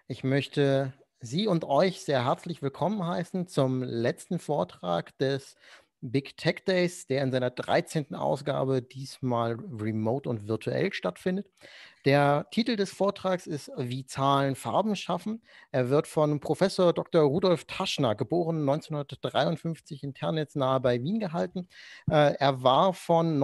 Ich möchte Sie und euch sehr herzlich willkommen heißen zum letzten Vortrag des Big Tech Days, der in seiner 13. Ausgabe diesmal remote und virtuell stattfindet. Der Titel des Vortrags ist „Wie Zahlen Farben schaffen“. Er wird von Professor Dr. Rudolf Taschner, geboren 1953 in Ternitz nahe bei Wien gehalten. Er war von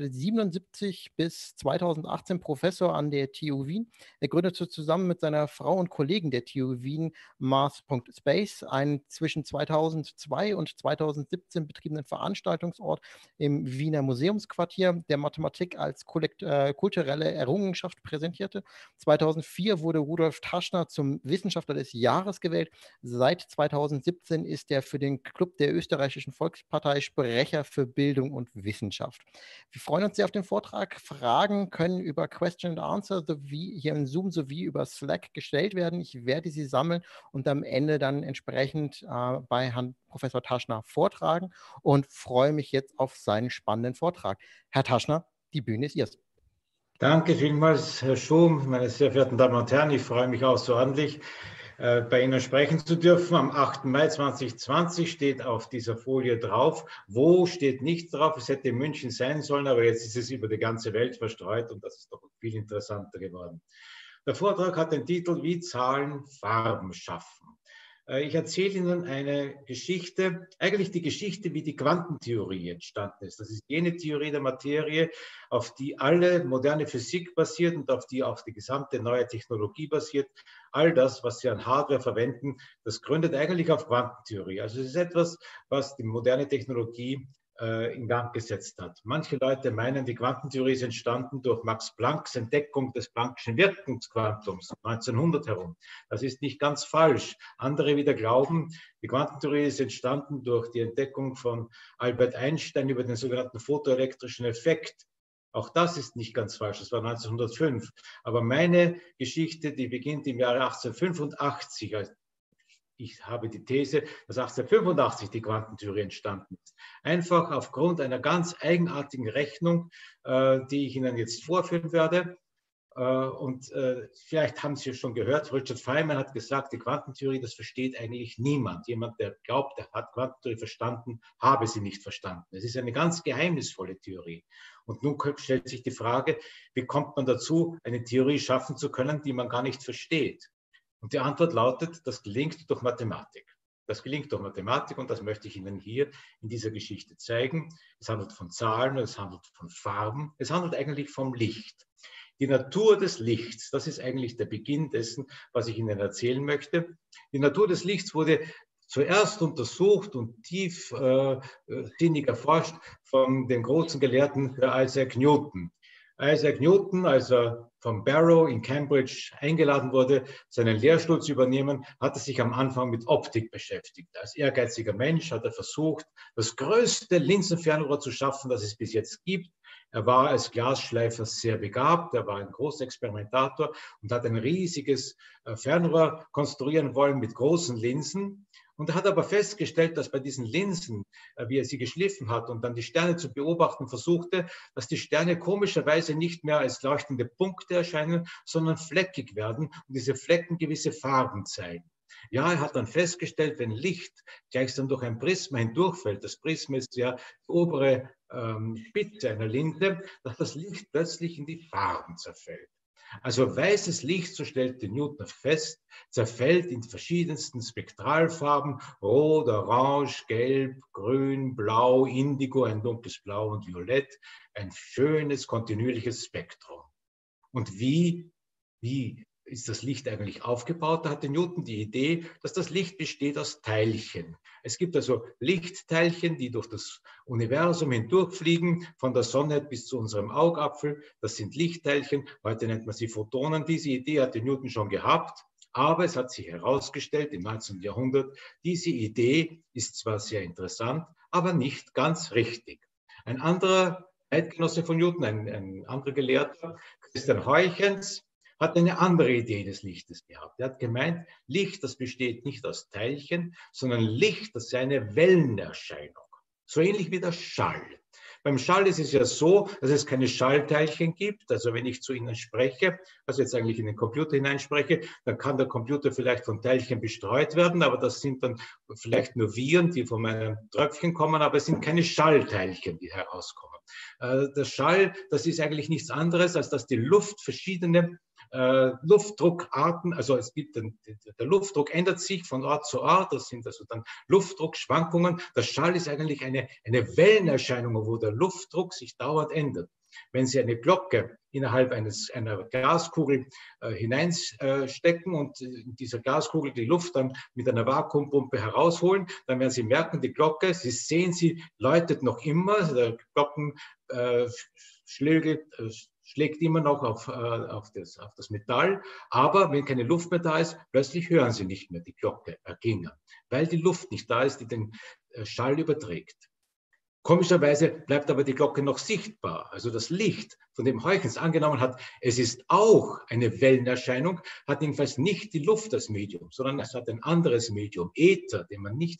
1977 bis 2018 Professor an der TU Wien. Er gründete zusammen mit seiner Frau und Kollegen der TU Wien Mars.Space, einen zwischen 2002 und 2017 betriebenen Veranstaltungsort im Wiener Museumsquartier, der Mathematik als kulturelle Errungenschaft präsentierte. 2004 wurde Rudolf Taschner zum Wissenschaftler des Jahres gewählt. Seit 2017 ist er für den Club der Österreichischen Volkspartei Sprecher für Bildung und Wissenschaft. Wir freuen uns sehr auf den Vortrag. Fragen können über Question and Answer sowie hier im Zoom sowie über Slack gestellt werden. Ich werde sie sammeln und am Ende dann entsprechend bei Herrn Professor Taschner vortragen und freue mich jetzt auf seinen spannenden Vortrag. Herr Taschner, die Bühne ist Ihrs. Danke vielmals, Herr Schum, meine sehr verehrten Damen und Herren. Ich freue mich außerordentlich, bei Ihnen sprechen zu dürfen. Am 8. Mai 2020 steht auf dieser Folie drauf. Wo steht nichts drauf? Es hätte in München sein sollen, aber jetzt ist es über die ganze Welt verstreut und das ist doch viel interessanter geworden. Der Vortrag hat den Titel „Wie Zahlen Farben schaffen“. Ich erzähle Ihnen eine Geschichte, eigentlich die Geschichte, wie die Quantentheorie entstanden ist. Das ist jene Theorie der Materie, auf die alle moderne Physik basiert und auf die auch die gesamte neue Technologie basiert. All das, was Sie an Hardware verwenden, das gründet eigentlich auf Quantentheorie. Also es ist etwas, was die moderne Technologie in Gang gesetzt hat. Manche Leute meinen, die Quantentheorie ist entstanden durch Max Plancks Entdeckung des Planck'schen Wirkungsquantums 1900 herum. Das ist nicht ganz falsch. Andere wieder glauben, die Quantentheorie ist entstanden durch die Entdeckung von Albert Einstein über den sogenannten photoelektrischen Effekt. Auch das ist nicht ganz falsch, das war 1905. Aber meine Geschichte, die beginnt im Jahre 1885. Ich habe die These, dass 1885 die Quantentheorie entstanden ist. Einfach aufgrund einer ganz eigenartigen Rechnung, die ich Ihnen jetzt vorführen werde. Und vielleicht haben Sie es schon gehört, Richard Feynman hat gesagt, die Quantentheorie, das versteht eigentlich niemand. Jemand, der glaubt, er hat Quantentheorie verstanden, habe sie nicht verstanden. Es ist eine ganz geheimnisvolle Theorie. Und nun stellt sich die Frage, wie kommt man dazu, eine Theorie schaffen zu können, die man gar nicht versteht? Und die Antwort lautet, das gelingt durch Mathematik. Das gelingt durch Mathematik und das möchte ich Ihnen hier in dieser Geschichte zeigen. Es handelt von Zahlen, es handelt von Farben, es handelt eigentlich vom Licht. Die Natur des Lichts, das ist eigentlich der Beginn dessen, was ich Ihnen erzählen möchte. Die Natur des Lichts wurde zuerst untersucht und tiefsinnig erforscht von dem großen Gelehrten Isaac Newton. Isaac Newton, als er von Barrow in Cambridge eingeladen wurde, seinen Lehrstuhl zu übernehmen, hatte sich am Anfang mit Optik beschäftigt. Als ehrgeiziger Mensch hat er versucht, das größte Linsenfernrohr zu schaffen, das es bis jetzt gibt. Er war als Glasschleifer sehr begabt, er war ein großer Experimentator und hat ein riesiges Fernrohr konstruieren wollen mit großen Linsen. Und er hat aber festgestellt, dass bei diesen Linsen, wie er sie geschliffen hat und dann die Sterne zu beobachten versuchte, dass die Sterne komischerweise nicht mehr als leuchtende Punkte erscheinen, sondern fleckig werden und diese Flecken gewisse Farben zeigen. Ja, er hat dann festgestellt, wenn Licht gleichsam durch ein Prisma hindurchfällt, das Prisma ist ja die obere Spitze einer Linse, dass das Licht plötzlich in die Farben zerfällt. Also weißes Licht, so stellte Newton fest, zerfällt in verschiedensten Spektralfarben, rot, orange, gelb, grün, blau, indigo, ein dunkles Blau und Violett, ein schönes, kontinuierliches Spektrum. Und wie ist das Licht eigentlich aufgebaut? Da hatte Newton die Idee, dass das Licht besteht aus Teilchen. Es gibt also Lichtteilchen, die durch das Universum hindurchfliegen, von der Sonne bis zu unserem Augapfel. Das sind Lichtteilchen. Heute nennt man sie Photonen. Diese Idee hatte Newton schon gehabt. Aber es hat sich herausgestellt im 19. Jahrhundert, diese Idee ist zwar sehr interessant, aber nicht ganz richtig. Ein anderer Zeitgenosse von Newton, ein anderer Gelehrter, Christian Huygens, hat eine andere Idee des Lichtes gehabt. Er hat gemeint, Licht, das besteht nicht aus Teilchen, sondern Licht, das ist eine Wellenerscheinung. So ähnlich wie der Schall. Beim Schall ist es ja so, dass es keine Schallteilchen gibt. Also wenn ich zu Ihnen spreche, also jetzt eigentlich in den Computer hineinspreche, dann kann der Computer vielleicht von Teilchen bestreut werden, aber das sind dann vielleicht nur Viren, die von meinem Tröpfchen kommen, aber es sind keine Schallteilchen, die herauskommen. Der Schall, das ist eigentlich nichts anderes, als dass die Luft verschiedene Luftdruckarten, also es gibt der Luftdruck ändert sich von Ort zu Ort, das sind also dann Luftdruckschwankungen. Der Schall ist eigentlich eine Wellenerscheinung, wo der Luftdruck sich dauernd ändert. Wenn Sie eine Glocke innerhalb einer Gaskugel hineinstecken und in dieser Gaskugel die Luft dann mit einer Vakuumpumpe herausholen, dann werden Sie merken, die Glocke, Sie sehen, sie läutet noch immer, der Glockenschlägel schlägt immer noch auf das Metall, aber wenn keine Luft mehr da ist, plötzlich hören Sie nicht mehr die Glocke erklingen, weil die Luft nicht da ist, die den Schall überträgt. Komischerweise bleibt aber die Glocke noch sichtbar. Also das Licht, von dem Huygens angenommen hat, es ist auch eine Wellenerscheinung, hat jedenfalls nicht die Luft als Medium, sondern es hat ein anderes Medium, Äther, den man nicht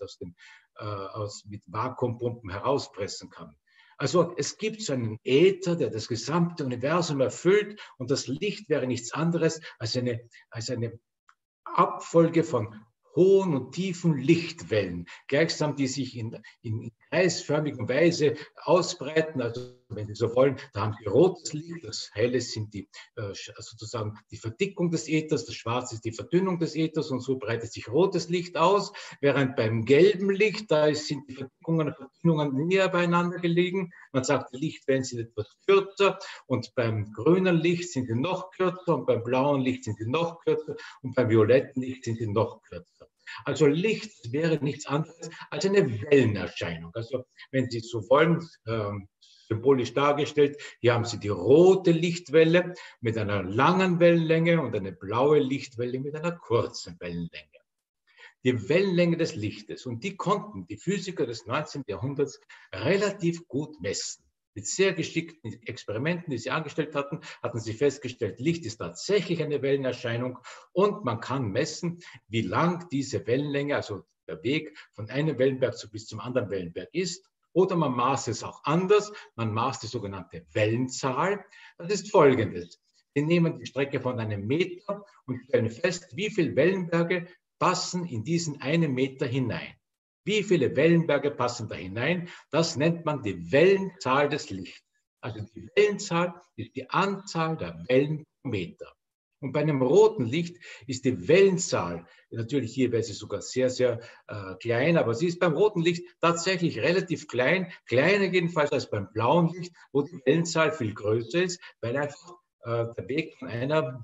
mit Vakuumpumpen herauspressen kann. Also es gibt so einen Äther, der das gesamte Universum erfüllt, und das Licht wäre nichts anderes als eine Abfolge von hohen und tiefen Lichtwellen, gleichsam die sich in kreisförmiger Weise ausbreiten. Also wenn Sie so wollen, da haben Sie rotes Licht, das helle sind sozusagen die Verdickung des Äthers, das schwarze ist die Verdünnung des Äthers, und so breitet sich rotes Licht aus, während beim gelben Licht, da sind die Verdickungen und Verdünnungen näher beieinander gelegen. Man sagt, die Lichtwellen sind etwas kürzer, und beim grünen Licht sind sie noch kürzer, und beim blauen Licht sind sie noch kürzer, und beim violetten Licht sind sie noch kürzer. Also Licht wäre nichts anderes als eine Wellenerscheinung. Also wenn Sie so wollen, symbolisch dargestellt, hier haben Sie die rote Lichtwelle mit einer langen Wellenlänge und eine blaue Lichtwelle mit einer kurzen Wellenlänge. Die Wellenlänge des Lichtes, und die konnten die Physiker des 19. Jahrhunderts relativ gut messen. Mit sehr geschickten Experimenten, die sie angestellt hatten, hatten sie festgestellt, Licht ist tatsächlich eine Wellenerscheinung, und man kann messen, wie lang diese Wellenlänge, also der Weg von einem Wellenberg bis zum anderen Wellenberg ist. Oder man maß es auch anders, man maß die sogenannte Wellenzahl. Das ist folgendes: Sie nehmen die Strecke von einem Meter und stellen fest, wie viele Wellenberge passen in diesen einen Meter hinein. Wie viele Wellenberge passen da hinein? Das nennt man die Wellenzahl des Lichts. Also die Wellenzahl ist die Anzahl der Wellen pro Meter. Und bei einem roten Licht ist die Wellenzahl, natürlich hier wäre sie sogar sehr, sehr klein, aber sie ist beim roten Licht tatsächlich relativ klein, kleiner jedenfalls als beim blauen Licht, wo die Wellenzahl viel größer ist, weil einfach der Weg von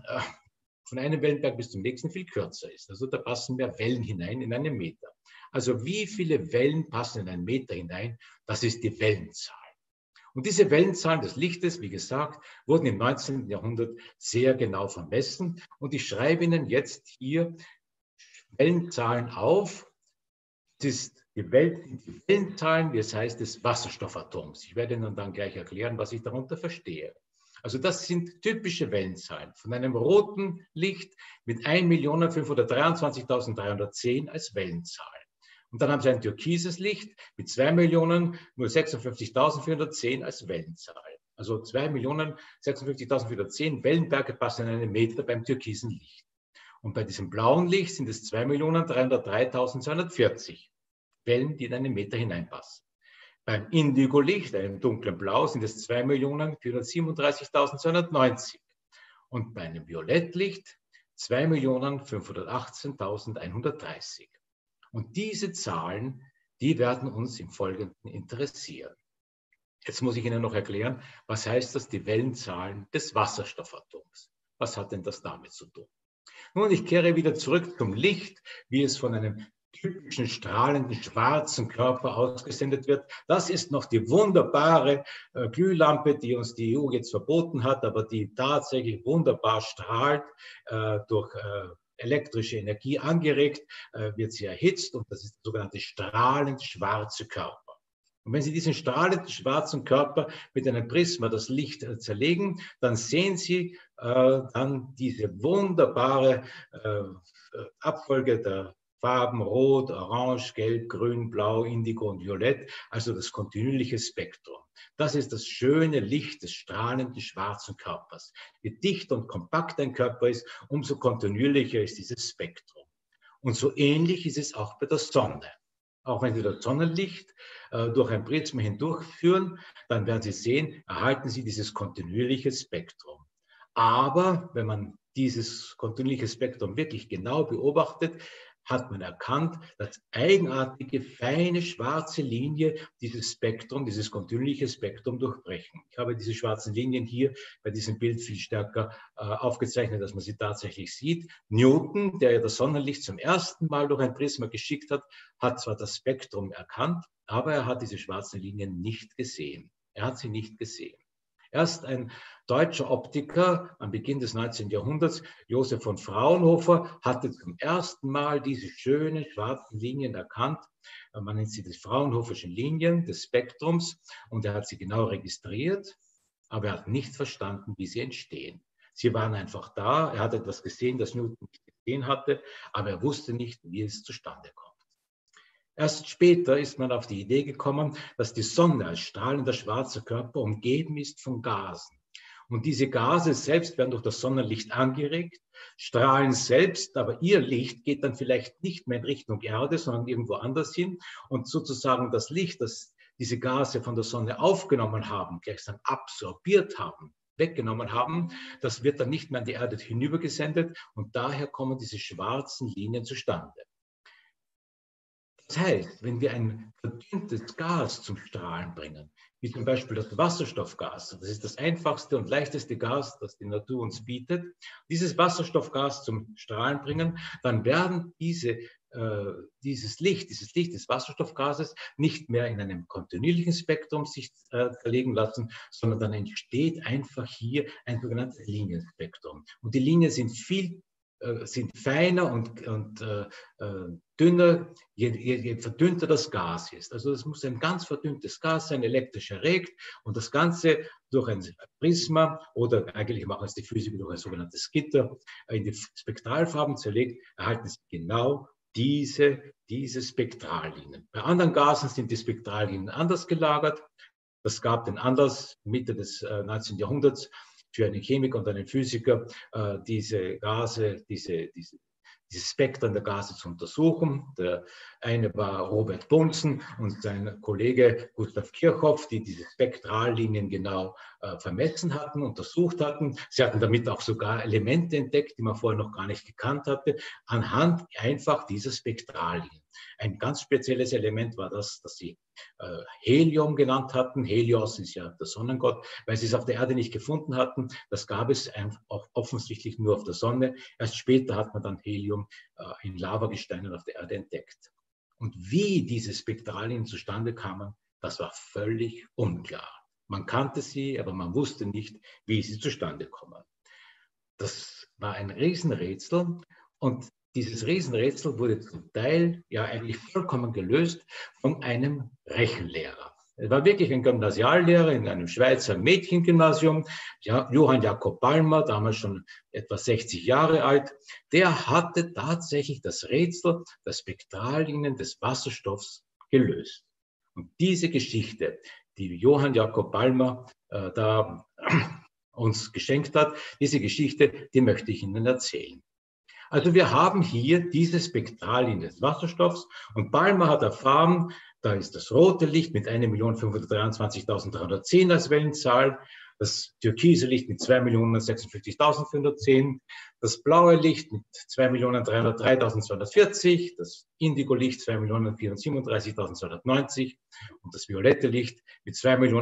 einem Wellenberg bis zum nächsten viel kürzer ist. Also da passen mehr Wellen hinein in einen Meter. Also wie viele Wellen passen in einen Meter hinein? Das ist die Wellenzahl. Und diese Wellenzahlen des Lichtes, wie gesagt, wurden im 19. Jahrhundert sehr genau vermessen. Und ich schreibe Ihnen jetzt hier Wellenzahlen auf. Das ist die Wellenzahlen, das heißt des Wasserstoffatoms. Ich werde Ihnen dann gleich erklären, was ich darunter verstehe. Also das sind typische Wellenzahlen von einem roten Licht mit 1.523.310 als Wellenzahl. Und dann haben Sie ein türkises Licht mit 2.056.410 als Wellenzahl. Also 2.056.410 Wellenberge passen in einen Meter beim türkisen Licht. Und bei diesem blauen Licht sind es 2.303.240 Wellen, die in einen Meter hineinpassen. Beim Indigo-Licht, einem dunklen Blau, sind es 2.437.290. Und bei einem Violettlicht 2.518.130. Und diese Zahlen, die werden uns im Folgenden interessieren. Jetzt muss ich Ihnen noch erklären, was heißt das, die Wellenzahlen des Wasserstoffatoms? Was hat denn das damit zu tun? Nun, ich kehre wieder zurück zum Licht, wie es von einem typischen strahlenden schwarzen Körper ausgesendet wird. Das ist noch die wunderbare Glühlampe, die uns die EU jetzt verboten hat, aber die tatsächlich wunderbar strahlt durch elektrische Energie angeregt, wird sie erhitzt, und das ist der sogenannte strahlend schwarze Körper. Und wenn Sie diesen strahlend schwarzen Körper mit einem Prisma das Licht zerlegen, dann sehen Sie dann diese wunderbare Abfolge der Farben Rot, Orange, Gelb, Grün, Blau, Indigo und Violett, also das kontinuierliche Spektrum. Das ist das schöne Licht des strahlenden schwarzen Körpers. Je dichter und kompakt ein Körper ist, umso kontinuierlicher ist dieses Spektrum. Und so ähnlich ist es auch bei der Sonne. Auch wenn Sie das Sonnenlicht durch ein Prisma hindurchführen, dann werden Sie sehen, erhalten Sie dieses kontinuierliche Spektrum. Aber wenn man dieses kontinuierliche Spektrum wirklich genau beobachtet, hat man erkannt, dass eigenartige, feine, schwarze Linien dieses Spektrum, dieses kontinuierliche Spektrum durchbrechen. Ich habe diese schwarzen Linien hier bei diesem Bild viel stärker aufgezeichnet, dass man sie tatsächlich sieht. Newton, der ja das Sonnenlicht zum ersten Mal durch ein Prisma geschickt hat, hat zwar das Spektrum erkannt, aber er hat diese schwarzen Linien nicht gesehen. Er hat sie nicht gesehen. Erst ein deutscher Optiker am Beginn des 19. Jahrhunderts, Josef von Fraunhofer, hatte zum ersten Mal diese schönen schwarzen Linien erkannt. Man nennt sie die Fraunhoferschen Linien des Spektrums und er hat sie genau registriert, aber er hat nicht verstanden, wie sie entstehen. Sie waren einfach da, er hat etwas gesehen, das Newton nicht gesehen hatte, aber er wusste nicht, wie es zustande kommt. Erst später ist man auf die Idee gekommen, dass die Sonne als strahlender schwarzer Körper umgeben ist von Gasen. Und diese Gase selbst werden durch das Sonnenlicht angeregt, strahlen selbst, aber ihr Licht geht dann vielleicht nicht mehr in Richtung Erde, sondern irgendwo anders hin. Und sozusagen das Licht, das diese Gase von der Sonne aufgenommen haben, gleichsam absorbiert haben, weggenommen haben, das wird dann nicht mehr an die Erde hinübergesendet und daher kommen diese schwarzen Linien zustande. Das heißt, wenn wir ein verdünntes Gas zum Strahlen bringen, wie zum Beispiel das Wasserstoffgas, das ist das einfachste und leichteste Gas, das die Natur uns bietet, dieses Wasserstoffgas zum Strahlen bringen, dann werden dieses Licht des Wasserstoffgases nicht mehr in einem kontinuierlichen Spektrum sich verlegen lassen, sondern dann entsteht einfach hier ein sogenanntes Linienspektrum. Und die Linien sind feiner und dünner, je verdünnter das Gas ist. Also das muss ein ganz verdünntes Gas sein, elektrisch erregt und das Ganze durch ein Prisma oder eigentlich machen es die Physiker durch ein sogenanntes Gitter in die Spektralfarben zerlegt, erhalten Sie genau diese Spektrallinien. Bei anderen Gasen sind die Spektrallinien anders gelagert. Das gab den Anlass Mitte des 19. Jahrhunderts für einen Chemiker und einen Physiker, diese Spektren der Gase zu untersuchen. Der eine war Robert Bunsen und sein Kollege Gustav Kirchhoff, die diese Spektrallinien genau vermessen hatten, untersucht hatten. Sie hatten damit auch sogar Elemente entdeckt, die man vorher noch gar nicht gekannt hatte, anhand einfach dieser Spektrallinien. Ein ganz spezielles Element war das, das sie Helium genannt hatten. Helios ist ja der Sonnengott, weil sie es auf der Erde nicht gefunden hatten. Das gab es auch offensichtlich nur auf der Sonne. Erst später hat man dann Helium in Lavagesteinen auf der Erde entdeckt. Und wie diese Spektralien zustande kamen, das war völlig unklar. Man kannte sie, aber man wusste nicht, wie sie zustande kommen. Das war ein Riesenrätsel und dieses Riesenrätsel wurde zum Teil ja eigentlich vollkommen gelöst von einem Rechenlehrer. Er war wirklich ein Gymnasiallehrer in einem Schweizer Mädchengymnasium, Johann Jakob Balmer, damals schon etwa 60 Jahre alt. Der hatte tatsächlich das Rätsel der Spektrallinien des Wasserstoffs gelöst. Und diese Geschichte, die Johann Jakob Balmer da uns geschenkt hat, diese Geschichte, die möchte ich Ihnen erzählen. Also wir haben hier diese Spektrallinie des Wasserstoffs und Balmer hat erfahren, da ist das rote Licht mit 1.523.310 als Wellenzahl, das türkise Licht mit 2.056.410, das blaue Licht mit 2.303.240, das Indigo-Licht 2.437.290 und das violette Licht mit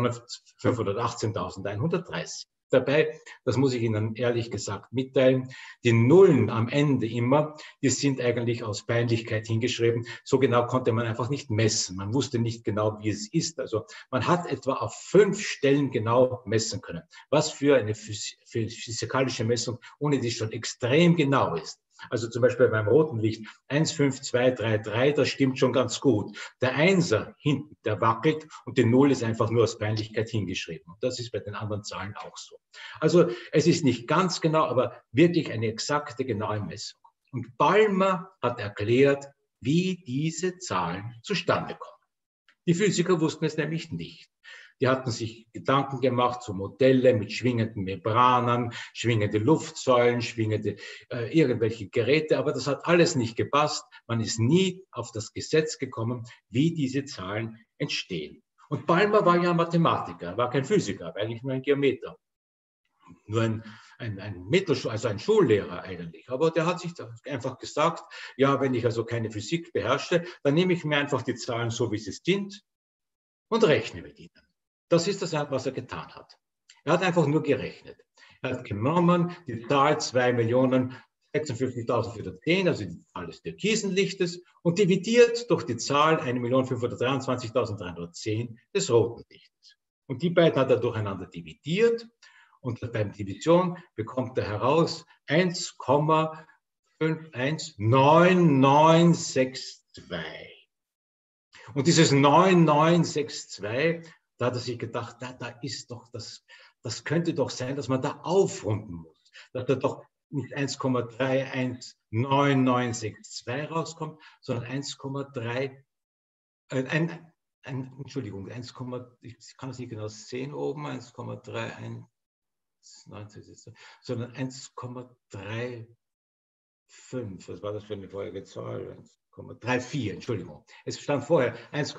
2.518.130. Dabei, das muss ich Ihnen ehrlich gesagt mitteilen, die Nullen am Ende immer, die sind eigentlich aus Peinlichkeit hingeschrieben. So genau konnte man einfach nicht messen. Man wusste nicht genau, wie es ist. Also man hat etwa auf 5 Stellen genau messen können. Was für eine physikalische Messung, ohne die schon extrem genau ist. Also zum Beispiel beim roten Licht 15233, das stimmt schon ganz gut. Der Einser hinten, der wackelt und die Null ist einfach nur aus Peinlichkeit hingeschrieben. Und das ist bei den anderen Zahlen auch so. Also es ist nicht ganz genau, aber wirklich eine exakte, genaue Messung. Und Balmer hat erklärt, wie diese Zahlen zustande kommen. Die Physiker wussten es nämlich nicht. Die hatten sich Gedanken gemacht zu Modelle mit schwingenden Membranen, schwingende Luftsäulen, schwingende irgendwelche Geräte, aber das hat alles nicht gepasst. Man ist nie auf das Gesetz gekommen, wie diese Zahlen entstehen. Und Balmer war ja ein Mathematiker, war kein Physiker, war eigentlich nur ein Geometer. Nur also ein Schullehrer eigentlich. Aber der hat sich einfach gesagt, ja, wenn ich also keine Physik beherrsche, dann nehme ich mir einfach die Zahlen so, wie sie sind und rechne mit ihnen. Das ist das, was er getan hat. Er hat einfach nur gerechnet. Er hat genommen die Zahl 2.056.410, also die Zahl des Türkisenlichtes, und dividiert durch die Zahl 1.523.310 des roten Lichtes. Und die beiden hat er durcheinander dividiert. Und beim Division bekommt er heraus 1,519962. Und dieses 9962, da hat er sich gedacht, da ist doch das könnte doch sein, dass man da aufrunden muss. Dass da doch nicht 1,319962 rauskommt, sondern 1,3, Entschuldigung, 1, ich kann es nicht genau sehen oben, 1,31. Sondern 1,35. Was war das für eine vorherige Zahl? 1,34, Entschuldigung. Es stand vorher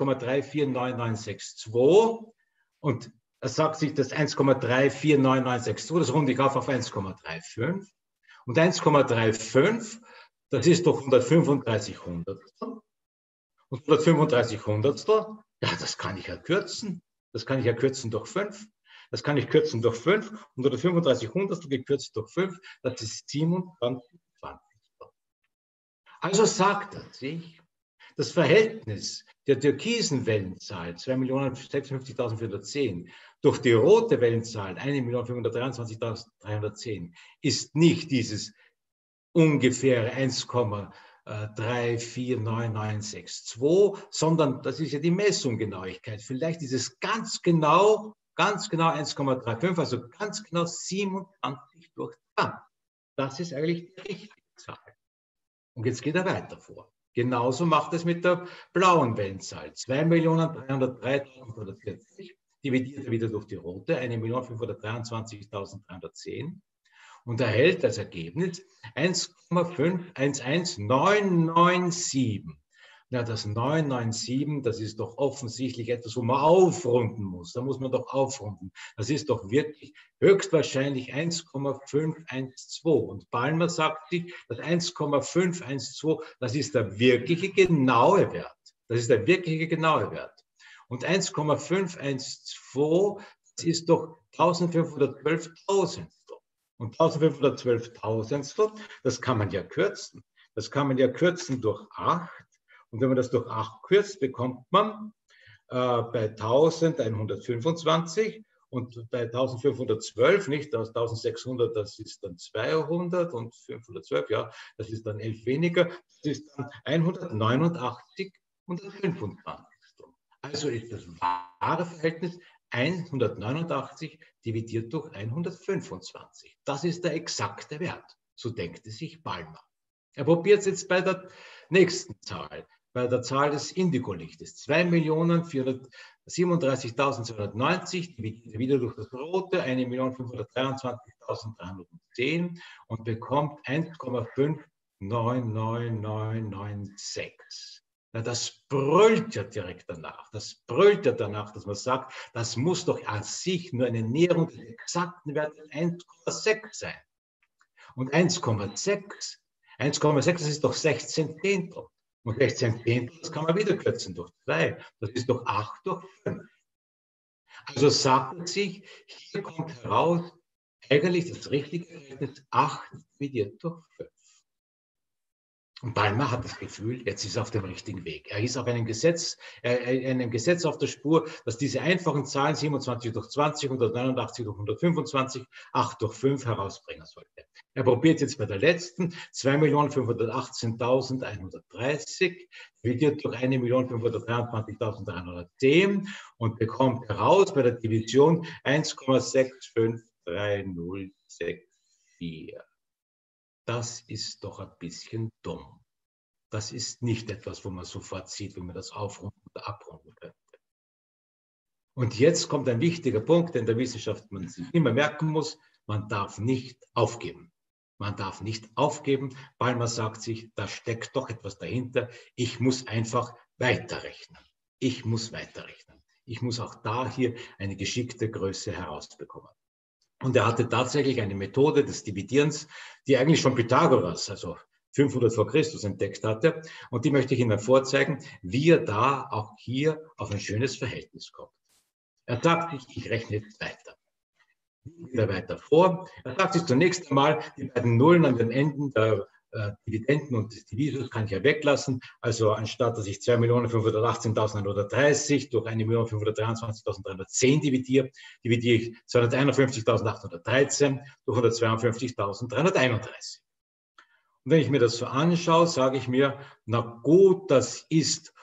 1,349962 und es sagt sich, das 1,349962, das runde ich auf 1,35. Und 1,35, das ist doch 135 Hundertstel. Und 135 Hundertstel, ja, das kann ich ja kürzen. Das kann ich ja kürzen durch 5. Das kann ich kürzen durch 5 und 135 Hundertstel gekürzt durch 5, das ist 27 Zwanzigstel. Also sagt er sich, das Verhältnis der türkisen Wellenzahl 2.056.410 durch die rote Wellenzahl 1.523.310 ist nicht dieses ungefähre 1,349962, sondern das ist ja die Messunggenauigkeit. Vielleicht ist es ganz genau 1,35, also ganz genau 27 durch 20. Das ist eigentlich die richtige Zahl. Und jetzt geht er weiter vor. Genauso macht es mit der blauen Wellenzahl. 2.303.140 dividiert er wieder durch die rote, 1.523.310 und erhält als Ergebnis 1,511997. Ja, das 997, das ist doch offensichtlich etwas, wo man aufrunden muss. Da muss man doch aufrunden. Das ist doch wirklich höchstwahrscheinlich 1,512. Und Balmer sagt sich, das 1,512, das ist der wirkliche genaue Wert. Das ist der wirkliche genaue Wert. Und 1,512, das ist doch 1512.000. Und 1512.000, das kann man ja kürzen. Das kann man ja kürzen durch 8. Und wenn man das durch 8 kürzt, bekommt man bei 1125 und bei 1512, nicht, aus 1600, das ist dann 200 und 512, ja, das ist dann 11 weniger, das ist dann 189 und 25. Also ist das wahre Verhältnis 189 dividiert durch 125. Das ist der exakte Wert. So denkt es sich Balmer. Er probiert es jetzt bei der nächsten Zahl, bei der Zahl des Indigolichtes. 2.437.290 dividiert wieder durch das rote, 1.523.310 und bekommt 1,599996. Ja, das brüllt ja direkt danach. Das brüllt ja danach, dass man sagt, das muss doch an sich nur eine Näherung des exakten Wertes 1,6 sein. Und 1,6, das ist doch 16 Zehntel. Und 16 Zehntel, das kann man wieder kürzen durch 2. Das ist doch 8 durch 5. Also sagt man sich, hier kommt heraus, eigentlich das richtige Verhältnis 8 dividiert durch 5. Und Balmer hat das Gefühl, jetzt ist er auf dem richtigen Weg. Er ist auf einem Gesetz auf der Spur, dass diese einfachen Zahlen 27 durch 20, 189 durch 125, 8 durch 5 herausbringen sollte. Er probiert jetzt bei der letzten 2.518.130, dividiert durch 1.523.310 und bekommt heraus bei der Division 1,653064. Das ist doch ein bisschen dumm. das ist nicht etwas, wo man sofort sieht, wie man das aufrunden oder abrunden könnte. Und jetzt kommt ein wichtiger Punkt, den der Wissenschaft man sich immer merken muss: Man darf nicht aufgeben. Man darf nicht aufgeben, weil man sagt sich, da steckt doch etwas dahinter. Ich muss einfach weiterrechnen. Ich muss weiterrechnen. Ich muss auch da hier eine geschickte Größe herausbekommen. Und er hatte tatsächlich eine Methode des Dividierens, die eigentlich schon Pythagoras, also 500 vor Christus, entdeckt hatte. Und die möchte ich Ihnen vorzeigen, wie er da auch hier auf ein schönes Verhältnis kommt. Er sagt sich, ich rechne jetzt weiter. Wieder weiter vor. Er sagt sich zunächst einmal, die beiden Nullen an den Enden der Dividenden und des Divisus kann ich ja weglassen. Also anstatt, dass ich 2.518.130 durch 1.523.310 dividiere, dividiere ich 251.813 durch 152.331. Und wenn ich mir das so anschaue, sage ich mir, na gut, das ist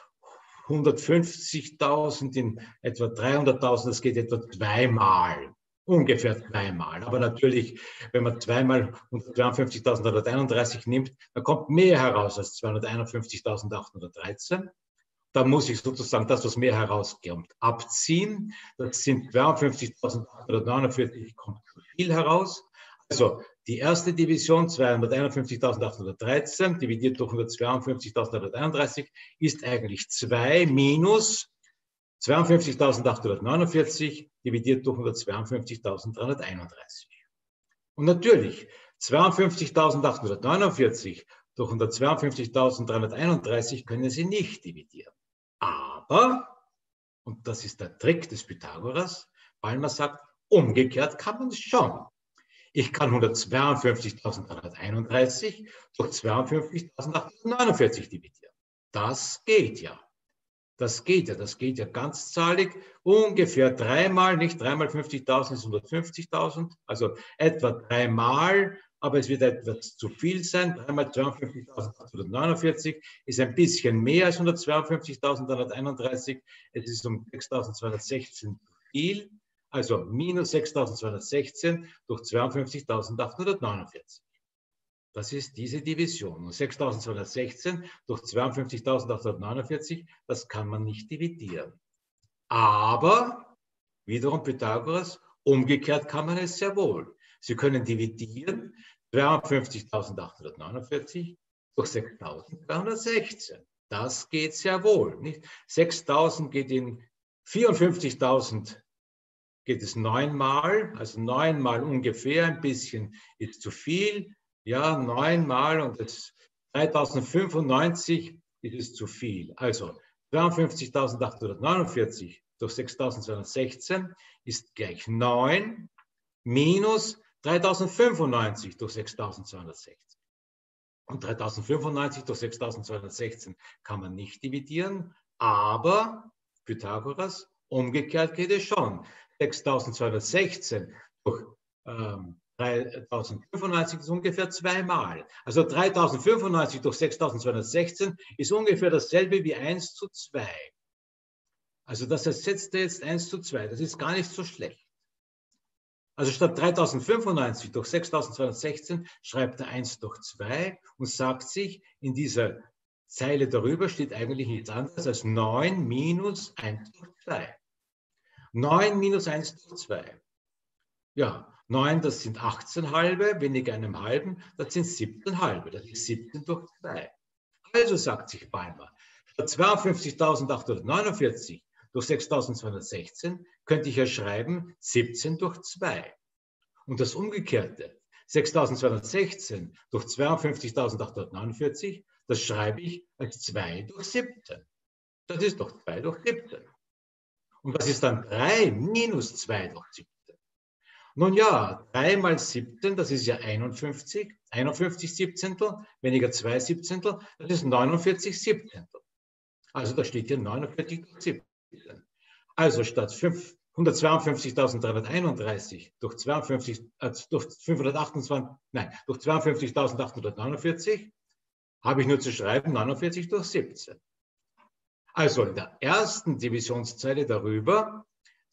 150.000 in etwa 300.000, das geht etwa zweimal. Ungefähr zweimal. Aber natürlich, wenn man zweimal 152.331 nimmt, dann kommt mehr heraus als 251.813. Da muss ich sozusagen das, was mehr herauskommt, abziehen. Das sind 52.849, kommt zu viel heraus. Also die erste Division, 251.813, dividiert durch 152.831, ist eigentlich 2 minus 52.849 dividiert durch 152.331. Und natürlich, 52.849 durch 152.331 können Sie nicht dividieren. Aber, und das ist der Trick des Pythagoras, weil man sagt, umgekehrt kann man es schon. Ich kann 152.331 durch 52.849 dividieren. Das geht ja. Das geht ja ganzzahlig, ungefähr dreimal, nicht dreimal 50.000 ist 150.000, also etwa dreimal, aber es wird etwas zu viel sein. Dreimal 52.849 ist ein bisschen mehr als 152.331, es ist um 6.216 zu viel, also minus 6.216 durch 52.849. Das ist diese Division. Und 6.216 durch 52.849, das kann man nicht dividieren. Aber, wiederum Pythagoras, umgekehrt kann man es sehr wohl. Sie können dividieren 52.849 durch 6.316. Das geht sehr wohl. 6.000 geht in 54.000 geht es 9-mal, also 9-mal ungefähr, ein bisschen ist zu viel. Ja, 9-mal und das 3095 ist es zu viel. Also 52.849 durch 6.216 ist gleich 9 minus 3095 durch 6.216. Und 3095 durch 6.216 kann man nicht dividieren, aber Pythagoras, umgekehrt geht es schon. 6.216 durch 3095 ist ungefähr zweimal. Also 3095 durch 6216 ist ungefähr dasselbe wie 1 zu 2. Also das ersetzt jetzt 1 zu 2. Das ist gar nicht so schlecht. Also statt 3095 durch 6216 schreibt er 1 durch 2 und sagt sich, in dieser Zeile darüber steht eigentlich nichts anderes als 9 minus 1 durch 2. 9 minus 1 durch 2. Ja, 9, das sind 18 halbe, weniger einem halben, das sind 17 halbe, das ist 17 durch 2. Also sagt sich Balmer, statt 52.849 durch 6.216 könnte ich ja schreiben 17 durch 2. Und das Umgekehrte, 6.216 durch 52.849, das schreibe ich als 2 durch 17. Das ist doch 2 durch 17. Und was ist dann 3 minus 2 durch 17? Nun ja, 3 mal 17, das ist ja 51, 51 Siebzehntel, weniger 2 Siebzehntel, das ist 49 Siebzehntel. Also da steht hier 49 durch 17. Also statt 152.331 durch 52.849 habe ich nur zu schreiben 49 durch 17. Also in der ersten Divisionszeile darüber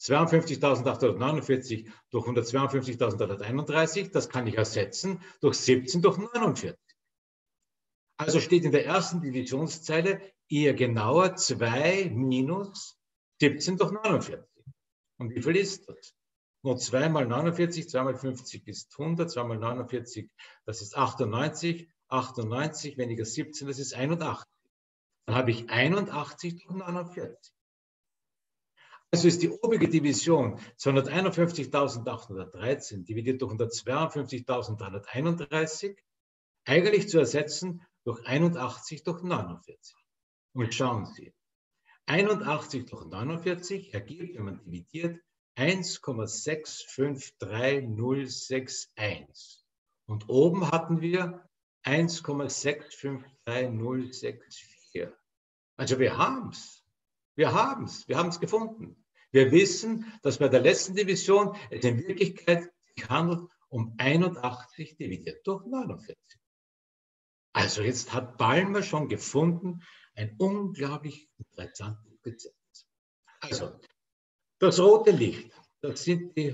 52.849 durch 152.831, das kann ich ersetzen durch 17 durch 49. Also steht in der ersten Divisionszeile eher genauer 2 minus 17 durch 49. Und wie viel ist das? Nur 2 mal 49, 2 mal 50 ist 100, 2 mal 49, das ist 98, 98 weniger 17, das ist 81. Dann habe ich 81 durch 49. Also ist die obige Division 251.813 dividiert durch 152.331 eigentlich zu ersetzen durch 81 durch 49. Und schauen Sie, 81 durch 49 ergibt, wenn man dividiert, 1,653061. Und oben hatten wir 1,653064. Also wir haben es. Wir haben es gefunden. Wir wissen, dass bei der letzten Division es in Wirklichkeit sich handelt um 81 dividiert durch 49. Also jetzt hat Balmer schon gefunden, ein unglaublich interessantes Gesetz. Also, das rote Licht, das sind die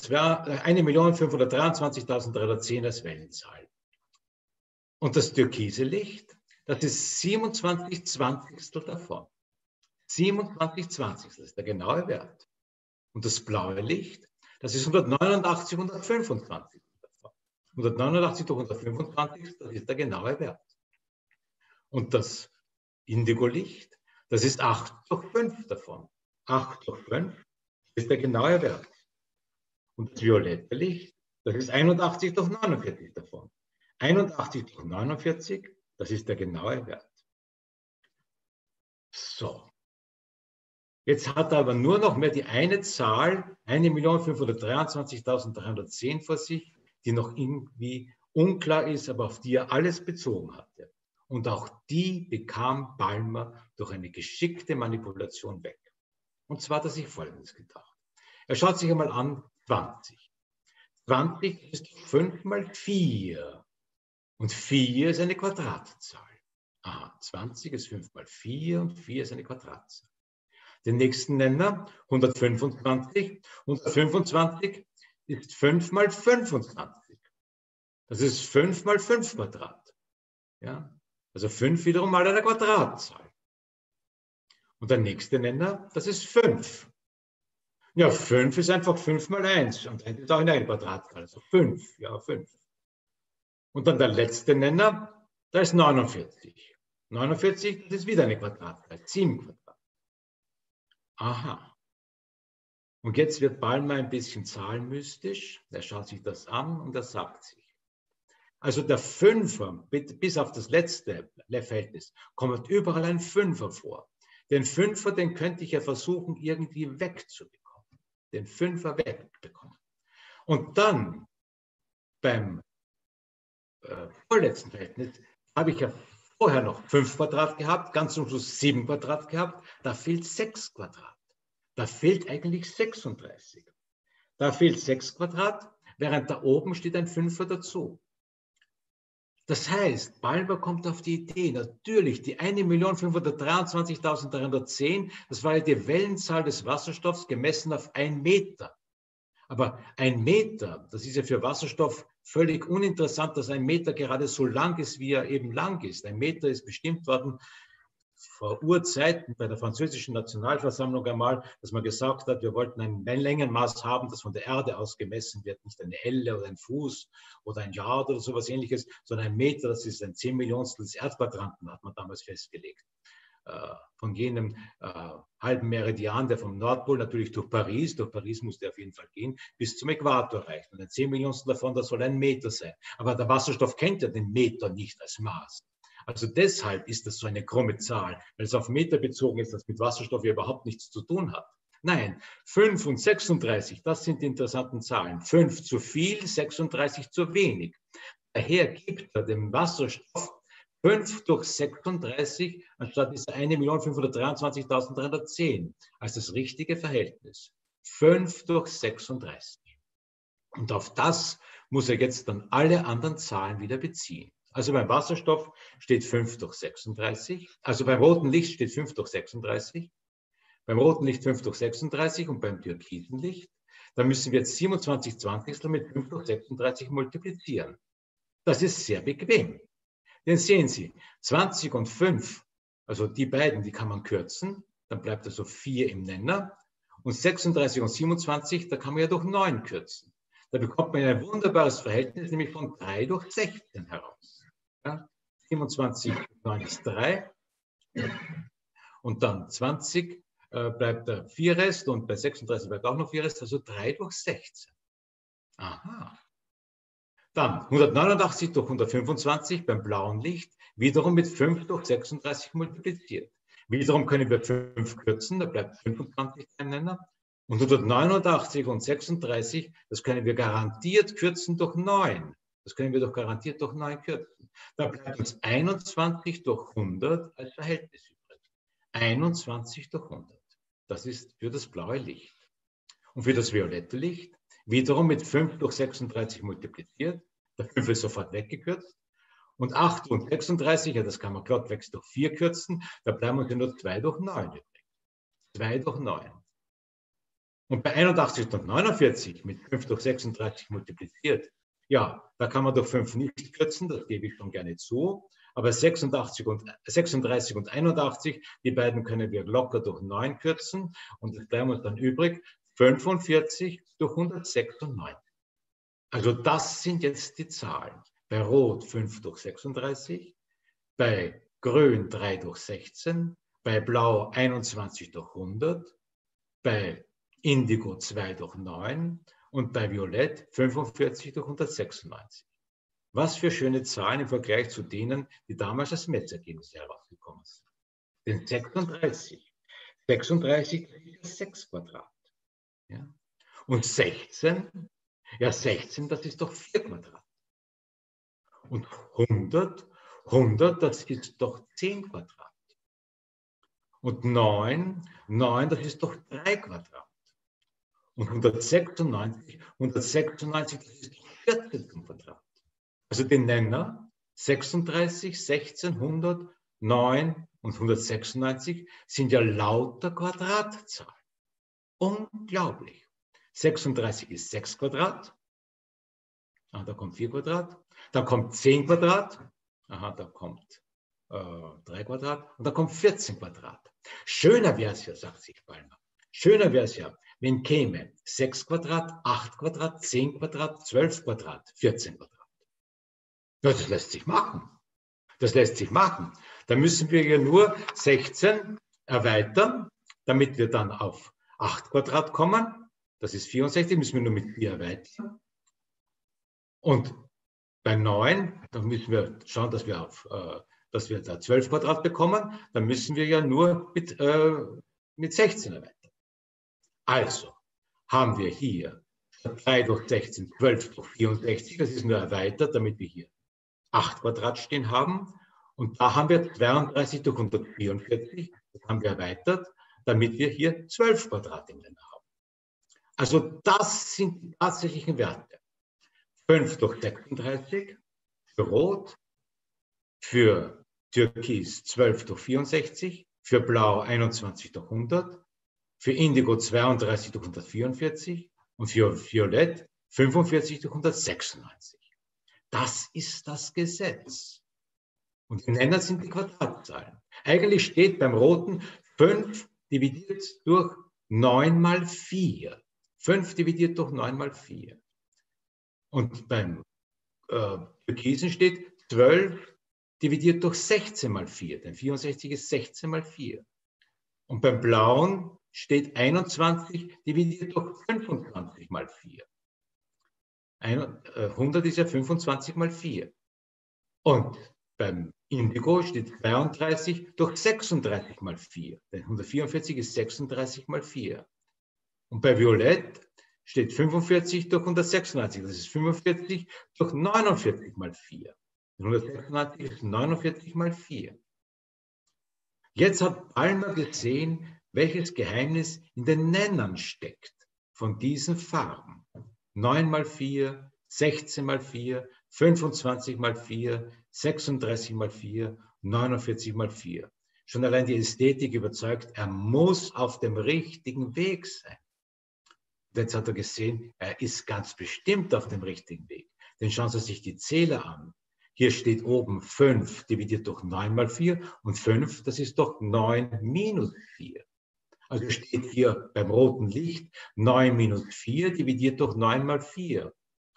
1.523.310 als Wellenzahl. Und das türkise Licht, das ist 27 Zwanzigstel davon. 27 Zwanzigstel ist der genaue Wert. Und das blaue Licht, das ist 189, 125 davon. 189 durch 125, das ist der genaue Wert. Und das Indigo-Licht, das ist 8 durch 5 davon. 8 durch 5 ist der genaue Wert. Und das violette Licht, das ist 81 durch 49 davon. 81 durch 49, das ist der genaue Wert. So. Jetzt hat er aber nur noch mehr die eine Zahl, 1.523.310 vor sich, die noch irgendwie unklar ist, aber auf die er alles bezogen hatte. Und auch die bekam Balmer durch eine geschickte Manipulation weg. Und zwar hat er sich Folgendes gedacht. Er schaut sich einmal an, 20. 20 ist 5 mal 4. Und 4 ist eine Quadratzahl. Aha, 20 ist 5 mal 4 und 4 ist eine Quadratzahl. Den nächsten Nenner, 125. 125 ist 5 mal 25. Das ist 5 mal 5 Quadrat. Ja? Also 5 wiederum mal eine Quadratzahl. Und der nächste Nenner, das ist 5. Ja, 5 ist einfach 5 mal 1. Und 1 ist auch eine Quadratzahl. Also 5. Ja, 5. Und dann der letzte Nenner, da ist 49. 49, das ist wieder eine Quadratzahl. 7 Quadrat. Aha. Und jetzt wird Balmer ein bisschen zahlenmystisch. Er schaut sich das an und er sagt sich. Also der Fünfer, bis auf das letzte Verhältnis, kommt überall ein Fünfer vor. Den Fünfer, den könnte ich ja versuchen, irgendwie wegzubekommen. Den Fünfer wegbekommen. Und dann beim vorletzten Verhältnis habe ich ja vorher noch 5 Quadrat gehabt, ganz zum Schluss 7 Quadrat gehabt, da fehlt 6 Quadrat. Da fehlt eigentlich 36. Da fehlt 6 Quadrat, während da oben steht ein Fünfer dazu. Das heißt, Balmer kommt auf die Idee, natürlich die 1.523.310, das war ja die Wellenzahl des Wasserstoffs gemessen auf 1 Meter. Aber 1 Meter, das ist ja für Wasserstoff völlig uninteressant, dass 1 Meter gerade so lang ist, wie er eben lang ist. 1 Meter ist bestimmt worden vor Urzeiten bei der französischen Nationalversammlung einmal, dass man gesagt hat, wir wollten ein Längenmaß haben, das von der Erde aus gemessen wird, nicht eine Elle oder ein Fuß oder ein Yard oder sowas ähnliches, sondern 1 Meter, das ist ein 10 Millionstel des Erdquadranten, hat man damals festgelegt. Von jenem halben Meridian, der vom Nordpol natürlich durch Paris musste er auf jeden Fall gehen, bis zum Äquator reicht. Und ein 10 Millionstel davon, das soll 1 Meter sein. Aber der Wasserstoff kennt ja den Meter nicht als Maß. Also deshalb ist das so eine krumme Zahl, weil es auf Meter bezogen ist, das mit Wasserstoff ja überhaupt nichts zu tun hat. Nein, 5 und 36, das sind die interessanten Zahlen. 5 zu viel, 36 zu wenig. Daher gibt er dem Wasserstoff 5 durch 36 anstatt dieser 1.523.310 als das richtige Verhältnis. 5 durch 36. Und auf das muss er jetzt dann alle anderen Zahlen wieder beziehen. Also beim Wasserstoff steht 5 durch 36, also beim roten Licht steht 5 durch 36, beim roten Licht 5 durch 36 und beim türkisen Licht, da müssen wir jetzt 27 Zwanzigstel mit 5 durch 36 multiplizieren. Das ist sehr bequem. Den sehen Sie, 20 und 5, also die beiden, die kann man kürzen, dann bleibt also 4 im Nenner. Und 36 und 27, da kann man ja durch 9 kürzen. Da bekommt man ein wunderbares Verhältnis, nämlich von 3 durch 16 heraus. Ja? 27 durch 9 ist 3. Und dann 20 bleibt der 4 Rest und bei 36 bleibt auch noch 4 Rest, also 3 durch 16. Aha. Dann 189 durch 125 beim blauen Licht, wiederum mit 5 durch 36 multipliziert. Wiederum können wir 5 kürzen, da bleibt 25 im Nenner. Und 189 und 36, das können wir garantiert kürzen durch 9. Das können wir doch garantiert durch 9 kürzen. Da bleibt uns 21 durch 100 als Verhältnis übrig. 21 durch 100. Das ist für das blaue Licht. Und für das violette Licht wiederum mit 5 durch 36 multipliziert. Der 5 ist sofort weggekürzt. Und 8 und 36, ja, das kann man glattwegs durch 4 kürzen. Da bleiben uns ja nur 2 durch 9 übrig. 2 durch 9. Und bei 81 und 49 mit 5 durch 36 multipliziert, ja, da kann man durch 5 nicht kürzen, das gebe ich schon gerne zu. Aber 36 und 81, die beiden können wir locker durch 9 kürzen. Und es bleiben uns dann übrig 45 durch 196. Also das sind jetzt die Zahlen. Bei Rot 5 durch 36, bei Grün 3 durch 16, bei Blau 21 durch 100, bei Indigo 2 durch 9 und bei Violett 45 durch 196. Was für schöne Zahlen im Vergleich zu denen, die damals als Metzergebnisse herausgekommen sind. Denn 36 ist 6 Quadrat. Ja? Und 16, ja 16, das ist doch 4 Quadrat. Und 100, das ist doch 10 Quadrat. Und 9, das ist doch 3 Quadrat. Und 196, das ist doch 14 Quadrat. Also den Nenner 36, 16, 100, 9 und 196 sind ja lauter Quadratzahlen. Unglaublich. 36 ist 6 Quadrat. Ah, da kommt 4 Quadrat. Da kommt 10 Quadrat. Aha, da kommt 3 Quadrat. Und da kommt 14 Quadrat. Schöner wäre es ja, sagt sich Balmer. Schöner wäre es ja, wenn käme 6 Quadrat, 8 Quadrat, 10 Quadrat, 12 Quadrat, 14 Quadrat. Ja, das lässt sich machen. Das lässt sich machen. Da müssen wir ja nur 16 erweitern, damit wir dann auf 8 Quadrat kommen. Das ist 64, müssen wir nur mit 4 erweitern. Und bei 9, da müssen wir schauen, dass wir da 12 Quadrat bekommen. Dann müssen wir ja nur mit 16 erweitern. Also haben wir hier 3 durch 16, 12 durch 64. Das ist nur erweitert, damit wir hier 8 Quadrat stehen haben. Und da haben wir 32 durch 144. Das haben wir erweitert, damit wir hier 12 Quadrat im Nenner haben. Also das sind die tatsächlichen Werte. 5 durch 36 für Rot, für Türkis 12 durch 64, für Blau 21 durch 100, für Indigo 32 durch 144 und für Violett 45 durch 196. Das ist das Gesetz. Und die Nenner sind die Quadratzahlen. Eigentlich steht beim Roten 5 dividiert durch 9 mal 4. 5 dividiert durch 9 mal 4. Und beim Türkisen steht 12 dividiert durch 16 mal 4, denn 64 ist 16 mal 4. Und beim Blauen steht 21 dividiert durch 25 mal 4. 100 ist ja 25 mal 4. Und beim Indigo steht 32 durch 36 mal 4, denn 144 ist 36 mal 4. Und bei Violett steht 45 durch 196, das ist 45 durch 49 mal 4. 196 ist 49 mal 4. Jetzt hat Balmer gesehen, welches Geheimnis in den Nennern steckt von diesen Farben. 9 mal 4, 16 mal 4, 25 mal 4, 36 mal 4, 49 mal 4. Schon allein die Ästhetik überzeugt, er muss auf dem richtigen Weg sein. Und jetzt hat er gesehen, er ist ganz bestimmt auf dem richtigen Weg. Denn schauen Sie sich die Zähler an. Hier steht oben 5 dividiert durch 9 mal 4 und 5, das ist doch 9 minus 4. Also steht hier beim roten Licht 9 minus 4 dividiert durch 9 mal 4.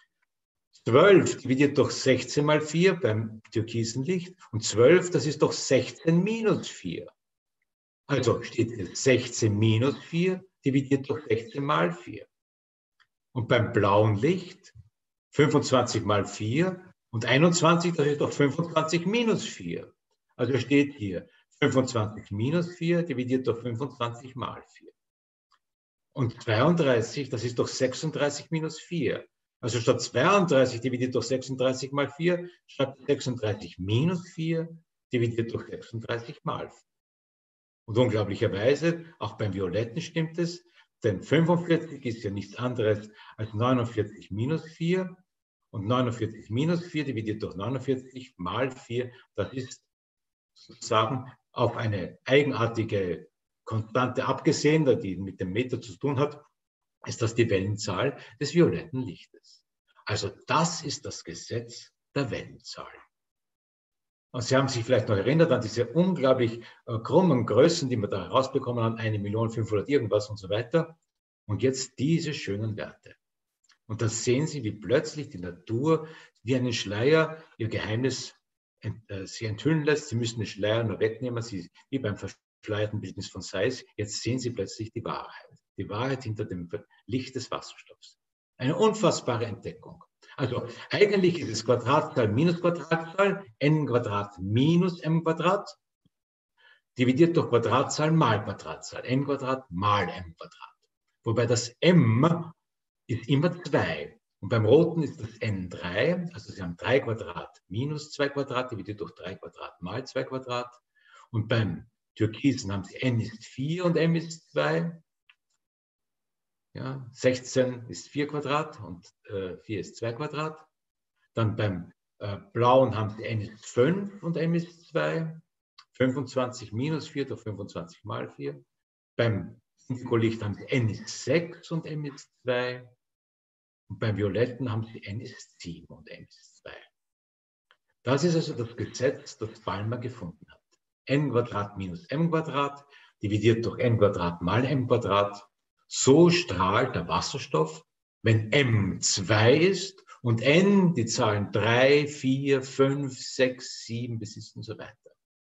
12 dividiert durch 16 mal 4 beim türkisen Licht und 12, das ist doch 16 minus 4. Also steht hier 16 minus 4 dividiert durch 16 mal 4. Und beim blauen Licht 25 mal 4 und 21, das ist doch 25 minus 4. Also steht hier 25 minus 4 dividiert durch 25 mal 4. Und 32, das ist doch 36 minus 4. Also statt 32 dividiert durch 36 mal 4, statt 36 minus 4 dividiert durch 36 mal 4. Und unglaublicherweise, auch beim Violetten stimmt es, denn 45 ist ja nichts anderes als 49 minus 4. Und 49 minus 4 dividiert durch 49 mal 4, das ist sozusagen auf eine eigenartige Konstante abgesehen, die mit dem Meter zu tun hat, ist das die Wellenzahl des violetten Lichtes. Also das ist das Gesetz der Wellenzahl. Und Sie haben sich vielleicht noch erinnert an diese unglaublich krummen Größen, die wir da herausbekommen haben, 1.500.000 irgendwas und so weiter. Und jetzt diese schönen Werte. Und da sehen Sie, wie plötzlich die Natur wie einen Schleier ihr Geheimnis sie enthüllen lässt. Sie müssen den Schleier nur wegnehmen, wie beim verschleierten Bildnis von Sayce. Jetzt sehen Sie plötzlich die Wahrheit hinter dem Licht des Wasserstoffs. Eine unfassbare Entdeckung. Also eigentlich ist es Quadratzahl minus Quadratzahl, n Quadrat minus m Quadrat, dividiert durch Quadratzahl mal Quadratzahl, n Quadrat mal m Quadrat. Wobei das m ist immer 2. Und beim Roten ist das n3, also Sie haben 3 Quadrat minus 2 Quadrat, dividiert durch 3 Quadrat mal 2 Quadrat. Und beim Türkisen haben Sie n ist 4 und m ist 2. Ja, 16 ist 4 Quadrat und 4 ist 2 Quadrat. Dann beim Blauen haben Sie n ist 5 und m ist 2. 25 minus 4 durch 25 mal 4. Beim Indigo-Licht haben Sie n ist 6 und m ist 2. Und beim Violetten haben Sie n ist 7 und m ist 2. Das ist also das Gesetz, das Balmer gefunden hat. N Quadrat minus m Quadrat dividiert durch n Quadrat mal m Quadrat. So strahlt der Wasserstoff, wenn m 2 ist und n die Zahlen 3, 4, 5, 6, 7 besitzt und so weiter.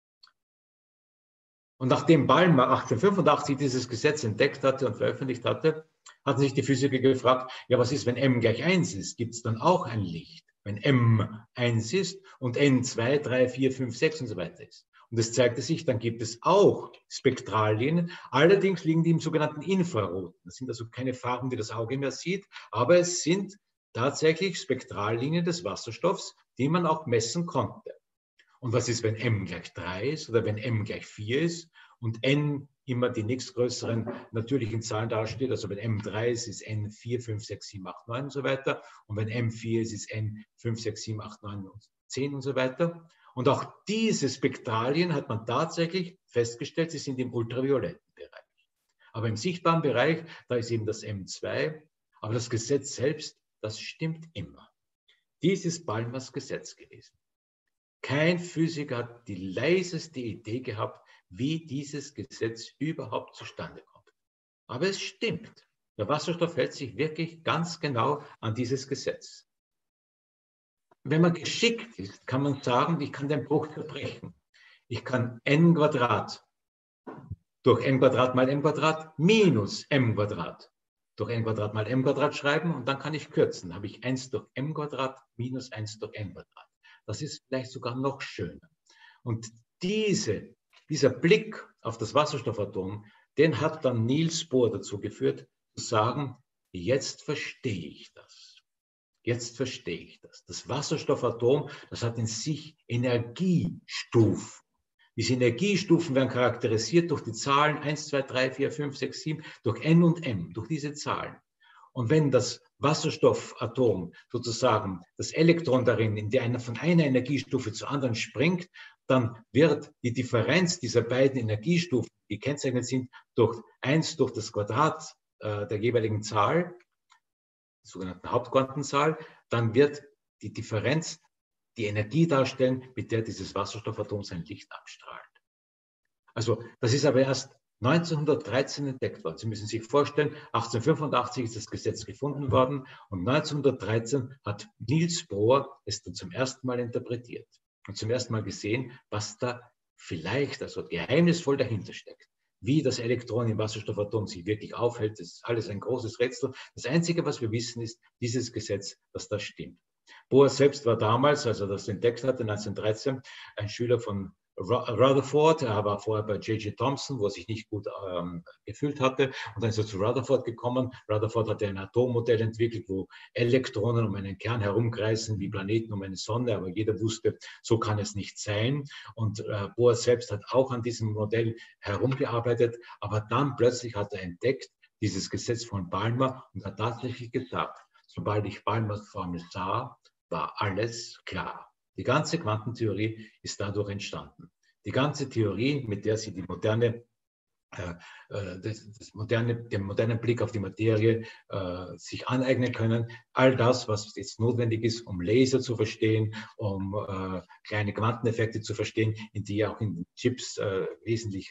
Und nachdem Balmer 1885 dieses Gesetz entdeckt hatte und veröffentlicht hatte, hatten sich die Physiker gefragt, ja, was ist, wenn m gleich 1 ist? Gibt es dann auch ein Licht? Wenn m 1 ist und n 2, 3, 4, 5, 6 und so weiter ist. Und es zeigte sich, dann gibt es auch Spektrallinien. Allerdings liegen die im sogenannten Infraroten. Das sind also keine Farben, die das Auge mehr sieht, aber es sind tatsächlich Spektrallinien des Wasserstoffs, die man auch messen konnte. Und was ist, wenn m gleich 3 ist oder wenn m gleich 4 ist und n immer die nächstgrößeren natürlichen Zahlen dasteht? Also wenn m 3 ist, ist n 4, 5, 6, 7, 8, 9 und so weiter. Und wenn m 4 ist, ist n 5, 6, 7, 8, 9 und 10 und so weiter. Und auch diese Spektralien hat man tatsächlich festgestellt, sie sind im ultravioletten Bereich. Aber im sichtbaren Bereich, da ist eben das M2. Aber das Gesetz selbst, das stimmt immer. Dies ist Balmers Gesetz gewesen. Kein Physiker hat die leiseste Idee gehabt, wie dieses Gesetz überhaupt zustande kommt. Aber es stimmt. Der Wasserstoff hält sich wirklich ganz genau an dieses Gesetz. Wenn man geschickt ist, kann man sagen, ich kann den Bruch zerbrechen. Ich kann n Quadrat durch n Quadrat mal m Quadrat minus m Quadrat durch n Quadrat mal m Quadrat schreiben und dann kann ich kürzen. Dann habe ich 1 durch m Quadrat minus 1 durch n Quadrat. Das ist vielleicht sogar noch schöner. Und dieser Blick auf das Wasserstoffatom, den hat dann Niels Bohr dazu geführt, zu sagen, jetzt verstehe ich das. Jetzt verstehe ich das. Das Wasserstoffatom, das hat in sich Energiestufen. Diese Energiestufen werden charakterisiert durch die Zahlen 1, 2, 3, 4, 5, 6, 7, durch n und m, durch diese Zahlen. Und wenn das Wasserstoffatom sozusagen das Elektron darin von einer Energiestufe zur anderen springt, dann wird die Differenz dieser beiden Energiestufen, die gekennzeichnet sind, durch 1 durch das Quadrat der jeweiligen Zahl, die sogenannte Hauptquantenzahl, dann wird die Differenz die Energie darstellen, mit der dieses Wasserstoffatom sein Licht abstrahlt. Also das ist aber erst 1913 entdeckt worden. Sie müssen sich vorstellen, 1885 ist das Gesetz gefunden worden und 1913 hat Niels Bohr es dann zum ersten Mal interpretiert und zum ersten Mal gesehen, was da vielleicht, also geheimnisvoll dahinter steckt. Wie das Elektron im Wasserstoffatom sich wirklich aufhält, das ist alles ein großes Rätsel. Das Einzige, was wir wissen, ist dieses Gesetz, dass das stimmt. Bohr selbst war damals, als er das entdeckt hatte, 1913, ein Schüler von Rutherford. Er war vorher bei J.J. Thomson, wo er sich nicht gut gefühlt hatte. Und dann ist er zu Rutherford gekommen. Rutherford hatte ein Atommodell entwickelt, wo Elektronen um einen Kern herumkreisen wie Planeten um eine Sonne. Aber jeder wusste, so kann es nicht sein. Und Bohr selbst hat auch an diesem Modell herumgearbeitet. Aber dann plötzlich hat er entdeckt, dieses Gesetz von Balmer und hat tatsächlich gesagt, sobald ich Balmers Formel sah, war alles klar. Die ganze Quantentheorie ist dadurch entstanden. Die ganze Theorie, mit der sie die moderne, den modernen Blick auf die Materie sich aneignen können, all das, was jetzt notwendig ist, um Laser zu verstehen, um kleine Quanteneffekte zu verstehen, in die auch in den Chips wesentlich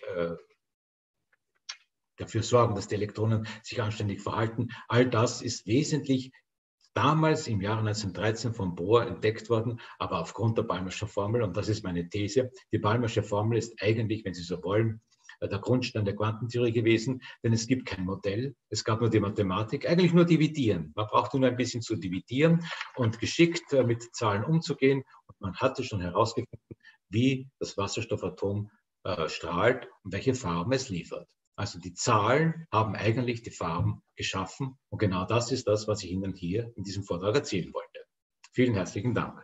dafür sorgen, dass die Elektronen sich anständig verhalten. All das ist wesentlich damals im Jahre 1913 von Bohr entdeckt worden, aber aufgrund der Balmerschen Formel, und das ist meine These, die Balmersche Formel ist eigentlich, wenn Sie so wollen, der Grundstein der Quantentheorie gewesen, denn es gibt kein Modell, es gab nur die Mathematik, eigentlich nur dividieren. Man brauchte nur ein bisschen zu dividieren und geschickt mit Zahlen umzugehen und man hatte schon herausgefunden, wie das Wasserstoffatom strahlt und welche Farben es liefert. Also die Zahlen haben eigentlich die Farben geschaffen und genau das ist das, was ich Ihnen hier in diesem Vortrag erzählen wollte. Vielen herzlichen Dank.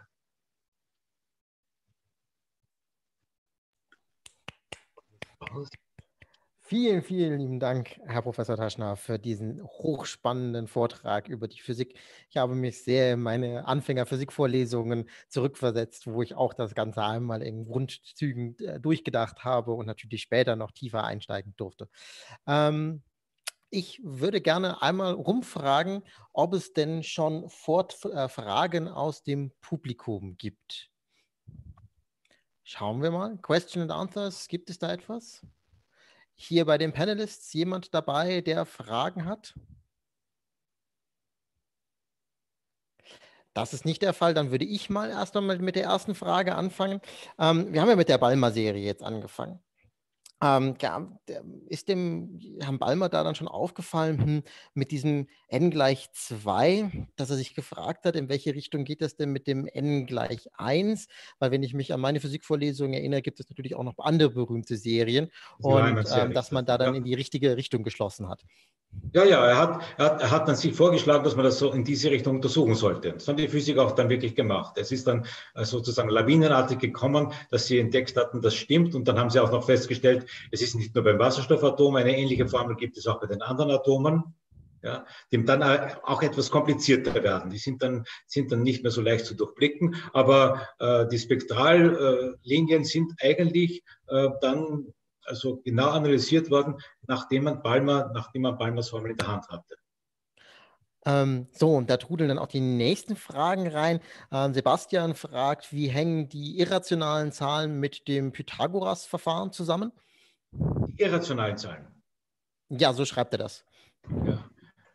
Vielen, vielen lieben Dank, Herr Professor Taschner, für diesen hochspannenden Vortrag über die Physik. Ich habe mich sehr in meine Anfänger-Physikvorlesungen zurückversetzt, wo ich auch das Ganze einmal in Grundzügen durchgedacht habe und natürlich später noch tiefer einsteigen durfte. Ich würde gerne einmal rumfragen, ob es denn schon Fragen aus dem Publikum gibt. Schauen wir mal. Question and Answers, gibt es da etwas? Hier bei den Panelists jemand dabei, der Fragen hat? Das ist nicht der Fall. Dann würde ich mal erst einmal mit der ersten Frage anfangen. Wir haben ja mit der Balmer-Serie jetzt angefangen. Ist dem Herrn Balmer da dann schon aufgefallen, mit diesem n gleich 2, dass er sich gefragt hat, in welche Richtung geht das denn mit dem n gleich 1? Weil wenn ich mich an meine Physikvorlesungen erinnere, gibt es natürlich auch noch andere berühmte Serien und dass man da dann in die richtige Richtung geschlossen hat. Ja, er hat dann sich vorgeschlagen, dass man das so in diese Richtung untersuchen sollte. Das haben die Physiker auch dann wirklich gemacht. Es ist dann sozusagen lawinenartig gekommen, dass sie entdeckt hatten, das stimmt. Und dann haben sie auch noch festgestellt, es ist nicht nur beim Wasserstoffatom, eine ähnliche Formel gibt es auch bei den anderen Atomen, ja, die dann auch etwas komplizierter werden. Die sind dann nicht mehr so leicht zu durchblicken. Aber die Spektrallinien sind eigentlich dann also genau analysiert worden, nachdem man Balmers Formel in der Hand hatte. So, und da trudeln dann auch die nächsten Fragen rein. Sebastian fragt, wie hängen die irrationalen Zahlen mit dem Pythagoras-Verfahren zusammen? Die irrationalen Zahlen. Ja, so schreibt er das. Ja.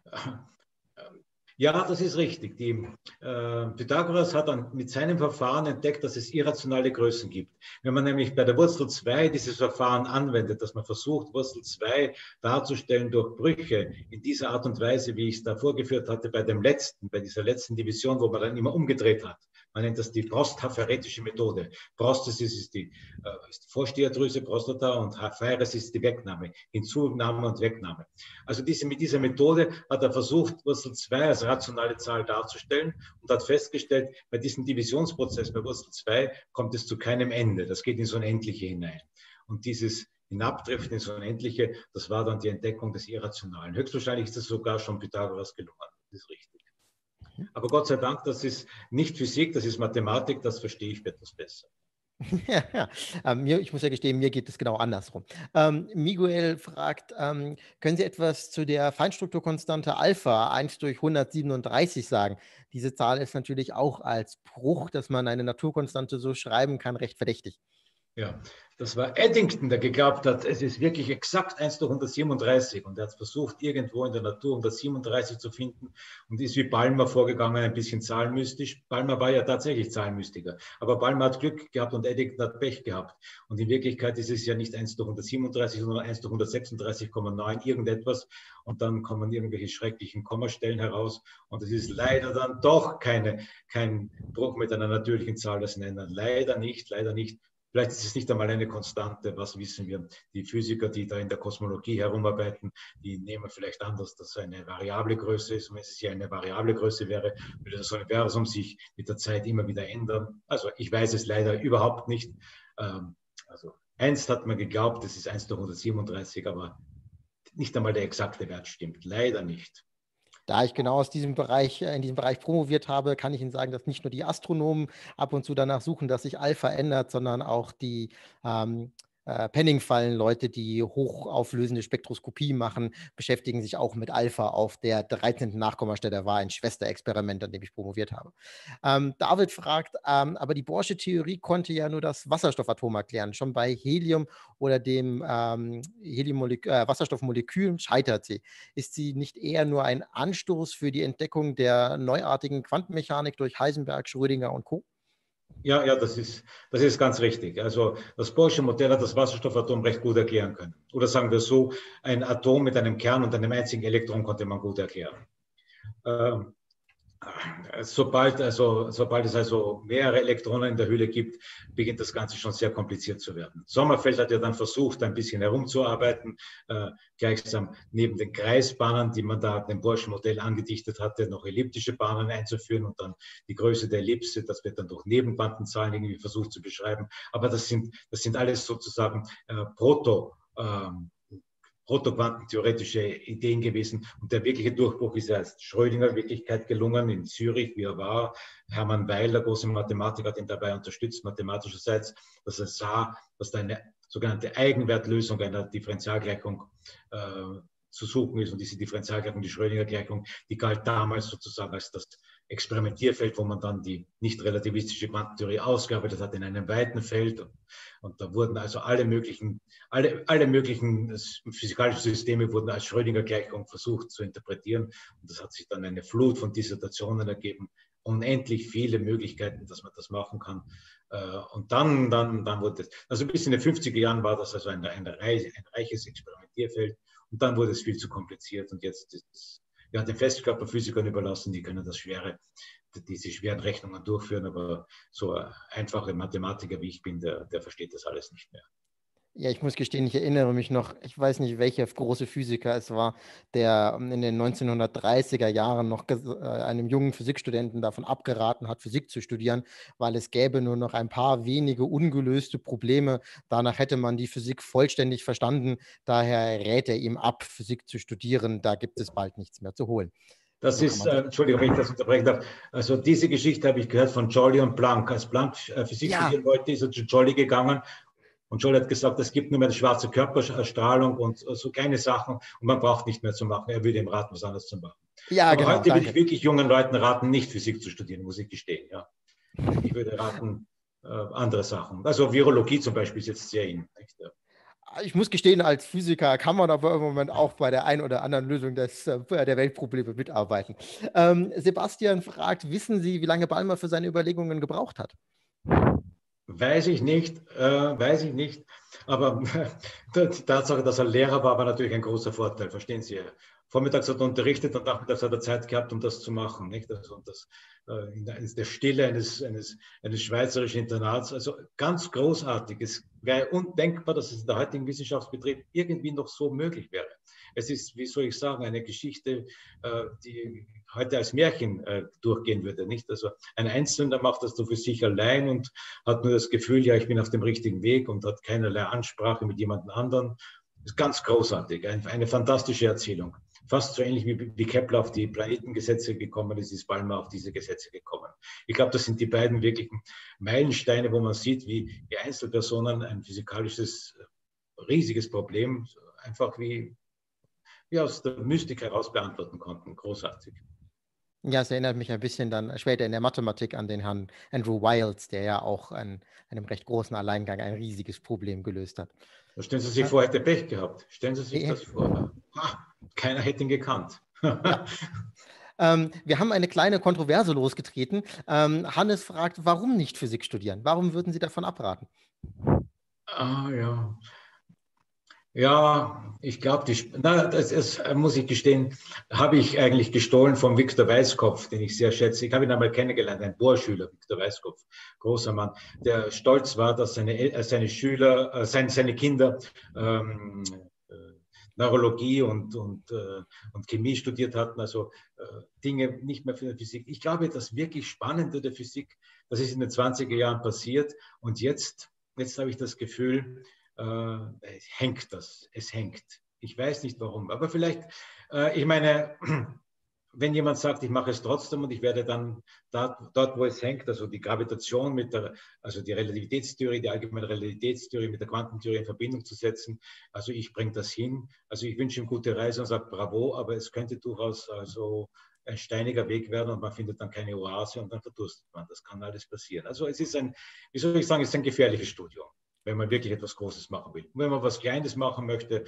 Ja, das ist richtig. Pythagoras hat dann mit seinem Verfahren entdeckt, dass es irrationale Größen gibt. Wenn man nämlich bei der Wurzel 2 dieses Verfahren anwendet, dass man versucht, Wurzel 2 darzustellen durch Brüche in dieser Art und Weise, wie ich es da vorgeführt hatte bei dieser letzten Division, wo man dann immer umgedreht hat. Man nennt das die prostaphäretische Methode. Prosthesis ist die Vorsteherdrüse, Prostata, und Phaeresis ist die Wegnahme, Hinzunahme und Wegnahme. Also mit dieser Methode hat er versucht, Wurzel 2 als rationale Zahl darzustellen und hat festgestellt, bei diesem Divisionsprozess bei Wurzel 2 kommt es zu keinem Ende. Das geht ins Unendliche hinein. Und dieses Hinabdriften ins Unendliche, das war dann die Entdeckung des Irrationalen. Höchstwahrscheinlich ist das sogar schon Pythagoras gelungen. Das ist richtig. Aber Gott sei Dank, das ist nicht Physik, das ist Mathematik, das verstehe ich etwas besser. Ja, ja. Ich muss ja gestehen, mir geht es genau andersrum. Miguel fragt, können Sie etwas zu der Feinstrukturkonstante Alpha 1 durch 137 sagen? Diese Zahl ist natürlich auch als Bruch, dass man eine Naturkonstante so schreiben kann, recht verdächtig. Ja, das war Eddington, der geglaubt hat, es ist wirklich exakt 1 durch 137 und er hat versucht, irgendwo in der Natur 137 zu finden und ist wie Balmer vorgegangen, ein bisschen zahlenmystisch. Balmer war ja tatsächlich Zahlenmystiker, aber Balmer hat Glück gehabt und Eddington hat Pech gehabt. Und in Wirklichkeit ist es ja nicht 1 durch 137, sondern 1 durch 136,9 irgendetwas und dann kommen irgendwelche schrecklichen Kommastellen heraus und es ist leider dann doch kein Bruch mit einer natürlichen Zahl, das nennen. Leider nicht, leider nicht. Vielleicht ist es nicht einmal eine Konstante, was wissen wir. Die Physiker, die da in der Kosmologie herumarbeiten, die nehmen vielleicht an, dass das eine variable Größe ist. Und wenn es hier eine variable Größe wäre, würde das Universum sich mit der Zeit immer wieder ändern. Also ich weiß es leider überhaupt nicht. Also einst hat man geglaubt, es ist 1 durch 137, aber nicht einmal der exakte Wert stimmt. Leider nicht. Da ich genau aus diesem Bereich, in diesem Bereich promoviert habe, kann ich Ihnen sagen, dass nicht nur die Astronomen ab und zu danach suchen, dass sich Alpha ändert, sondern auch die Penning-Fallen-Leute, die hochauflösende Spektroskopie machen, beschäftigen sich auch mit Alpha auf der 13. Nachkommastelle. War ein Schwesterexperiment, an dem ich promoviert habe. David fragt, aber die Bohrsche Theorie konnte ja nur das Wasserstoffatom erklären. Schon bei Helium oder dem Wasserstoffmolekül scheitert sie. Ist sie nicht eher nur ein Anstoß für die Entdeckung der neuartigen Quantenmechanik durch Heisenberg, Schrödinger und Co.? Ja, ja, das ist ganz richtig. Also das Bohrsche Modell hat das Wasserstoffatom recht gut erklären können. Oder sagen wir so, ein Atom mit einem Kern und einem einzigen Elektron konnte man gut erklären. Ähm, sobald es also mehrere Elektronen in der Hülle gibt, beginnt das Ganze schon sehr kompliziert zu werden. Sommerfeld hat ja dann versucht, ein bisschen herumzuarbeiten, gleichsam neben den Kreisbahnen, die man da dem Bohrschen Modell angedichtet hatte, noch elliptische Bahnen einzuführen und dann die Größe der Ellipse, das wird dann durch Nebenquantenzahlen irgendwie versucht zu beschreiben. Aber das sind alles sozusagen protoquantentheoretische Ideen gewesen. Und der wirkliche Durchbruch ist erst Schrödinger Wirklichkeit gelungen in Zürich, wie er war. Hermann Weil, der große Mathematiker, hat ihn dabei unterstützt, mathematischerseits, dass er sah, dass da eine sogenannte Eigenwertlösung einer Differentialgleichung zu suchen ist. Und diese Differentialgleichung, die Schrödinger-Gleichung, die galt damals sozusagen als das Experimentierfeld, wo man dann die nicht relativistische Quantentheorie ausgearbeitet hat in einem weiten Feld. Und da wurden also alle möglichen physikalischen Systeme wurden als Schrödinger-Gleichung versucht zu interpretieren. Und das hat sich dann eine Flut von Dissertationen ergeben. Unendlich viele Möglichkeiten, dass man das machen kann. Und dann wurde es, also bis in den 50er Jahren war das also ein reiches Experimentierfeld. Und dann wurde es viel zu kompliziert. Und jetzt ist es ja den Festkörperphysikern überlassen, die können diese schweren Rechnungen durchführen. Aber so ein einfacher Mathematiker wie ich bin, der versteht das alles nicht mehr. Ja, ich muss gestehen, ich erinnere mich noch, ich weiß nicht, welcher große Physiker es war, der in den 1930er Jahren noch einem jungen Physikstudenten davon abgeraten hat, Physik zu studieren, weil es gäbe nur noch ein paar wenige ungelöste Probleme. Danach hätte man die Physik vollständig verstanden. Daher rät er ihm ab, Physik zu studieren. Da gibt es bald nichts mehr zu holen. Das So kann ist, man Entschuldigung, wenn ich das unterbrechen darf. Also diese Geschichte habe ich gehört von Joly und Planck. Als Planck Physik ja, studieren wollte, ist er zu Joly gegangen und Joly hat gesagt, es gibt nur mehr eine schwarze Körperstrahlung und so kleine Sachen und man braucht nicht mehr zu machen. Er würde ihm raten, was anderes zu machen. ja, Aber genau, heute würde ich danke. wirklich jungen Leuten raten, nicht Physik zu studieren, muss ich gestehen. Ja. Ich würde raten, andere Sachen. Also Virologie zum Beispiel ist jetzt sehr in. Ich muss gestehen, als Physiker kann man aber im Moment auch bei der einen oder anderen Lösung der Weltprobleme mitarbeiten. Sebastian fragt, wissen Sie, wie lange Balmer für seine Überlegungen gebraucht hat? Weiß ich nicht. Aber die Tatsache, dass er Lehrer war, war natürlich ein großer Vorteil, verstehen Sie. Vormittags hat er unterrichtet und nachmittags hat er Zeit gehabt, um das zu machen. Nicht? Also, und das in der Stille eines schweizerischen Internats. Also ganz großartig. Es wäre undenkbar, dass es in der heutigen Wissenschaftsbetrieb irgendwie noch so möglich wäre. Es ist, wie soll ich sagen, eine Geschichte, die heute als Märchen durchgehen würde. Nicht? Also ein Einzelner macht das für sich allein und hat nur das Gefühl, ja, ich bin auf dem richtigen Weg und hat keinerlei Ansprache mit jemand anderem. Das ist ganz großartig, eine fantastische Erzählung. fast so ähnlich wie Kepler auf die Planetengesetze gekommen ist, ist Balmer auf diese Gesetze gekommen. Ich glaube, das sind die beiden wirklichen Meilensteine, wo man sieht, wie die Einzelpersonen ein physikalisches, riesiges Problem einfach wie aus der Mystik heraus beantworten konnten. Großartig. Ja, es erinnert mich ein bisschen dann später in der Mathematik an den Herrn Andrew Wiles, der ja auch an einem recht großen Alleingang ein riesiges Problem gelöst hat. Da stellen Sie sich vor, hätte Pech gehabt. Stellen Sie sich Ja. das vor. Keiner hätte ihn gekannt. Ja. Wir haben eine kleine Kontroverse losgetreten. Hannes fragt, warum nicht Physik studieren? Warum würden Sie davon abraten? Ja. Ja, ich glaube, das muss ich gestehen, habe ich eigentlich gestohlen von Viktor Weisskopf, den ich sehr schätze. Ich habe ihn einmal kennengelernt, ein Bohrschüler, Viktor Weisskopf, großer Mann, der stolz war, dass seine Schüler, seine Kinder Neurologie und Chemie studiert hatten, also Dinge nicht mehr für die Physik. Ich glaube, das wirklich Spannende der Physik, das ist in den 20er Jahren passiert und jetzt habe ich das Gefühl, es hängt. Ich weiß nicht warum, aber vielleicht, ich meine, wenn jemand sagt, ich mache es trotzdem und ich werde dann dort, wo es hängt, also die Gravitation also die Relativitätstheorie, die allgemeine Relativitätstheorie mit der Quantentheorie in Verbindung zu setzen, also ich bringe das hin. Also ich wünsche ihm gute Reise und sage bravo, aber es könnte durchaus also ein steiniger Weg werden und man findet dann keine Oase und dann verdurstet man. Das kann alles passieren. Also es ist wie soll ich sagen, es ist ein gefährliches Studium, wenn man wirklich etwas Großes machen will. Und wenn man was Kleines machen möchte,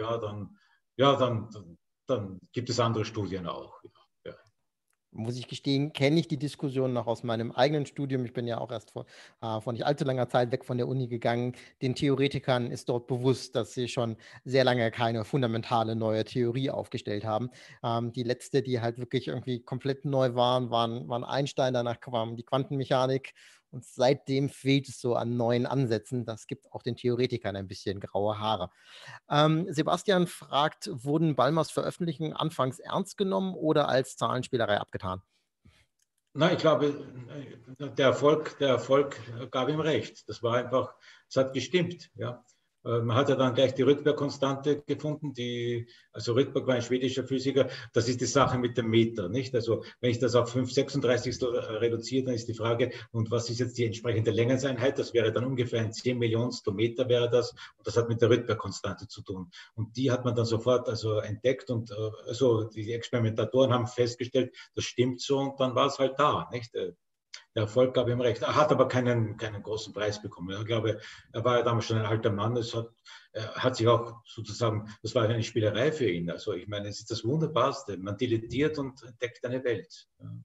dann gibt es andere Studien auch. Ja. Muss ich gestehen, kenne ich die Diskussion noch aus meinem eigenen Studium. Ich bin ja auch erst vor nicht allzu langer Zeit weg von der Uni gegangen. Den Theoretikern ist dort bewusst, dass sie schon sehr lange keine fundamentale neue Theorie aufgestellt haben. Die letzte, die halt wirklich irgendwie komplett neu waren Einstein, danach kam die Quantenmechanik. Und seitdem fehlt es so an neuen Ansätzen. Das gibt auch den Theoretikern ein bisschen graue Haare. Sebastian fragt, wurden Balmers Veröffentlichungen anfangs ernst genommen oder als Zahlenspielerei abgetan? Na, ich glaube, der Erfolg gab ihm recht. Das war einfach, es hat gestimmt. Ja. Man hat ja dann gleich die Rydberg-Konstante gefunden. Also Rydberg war ein schwedischer Physiker. Das ist die Sache mit dem Meter, nicht? Also wenn ich das auf 5/36 reduziere, dann ist die Frage, und was ist jetzt die entsprechende Längenseinheit? Das wäre dann ungefähr ein 10 Millionstel Meter wäre das. Und das hat mit der Rydberg-Konstante zu tun. Und die hat man dann sofort also entdeckt und also die Experimentatoren haben festgestellt, das stimmt so und dann war es halt da, nicht? Der Erfolg gab ihm recht. Er hat aber keinen großen Preis bekommen. Ich glaube, er war ja damals schon ein alter Mann. Er hat sich auch sozusagen, das war eine Spielerei für ihn. Also ich meine, es ist das Wunderbarste. Man dilettiert und entdeckt eine Welt.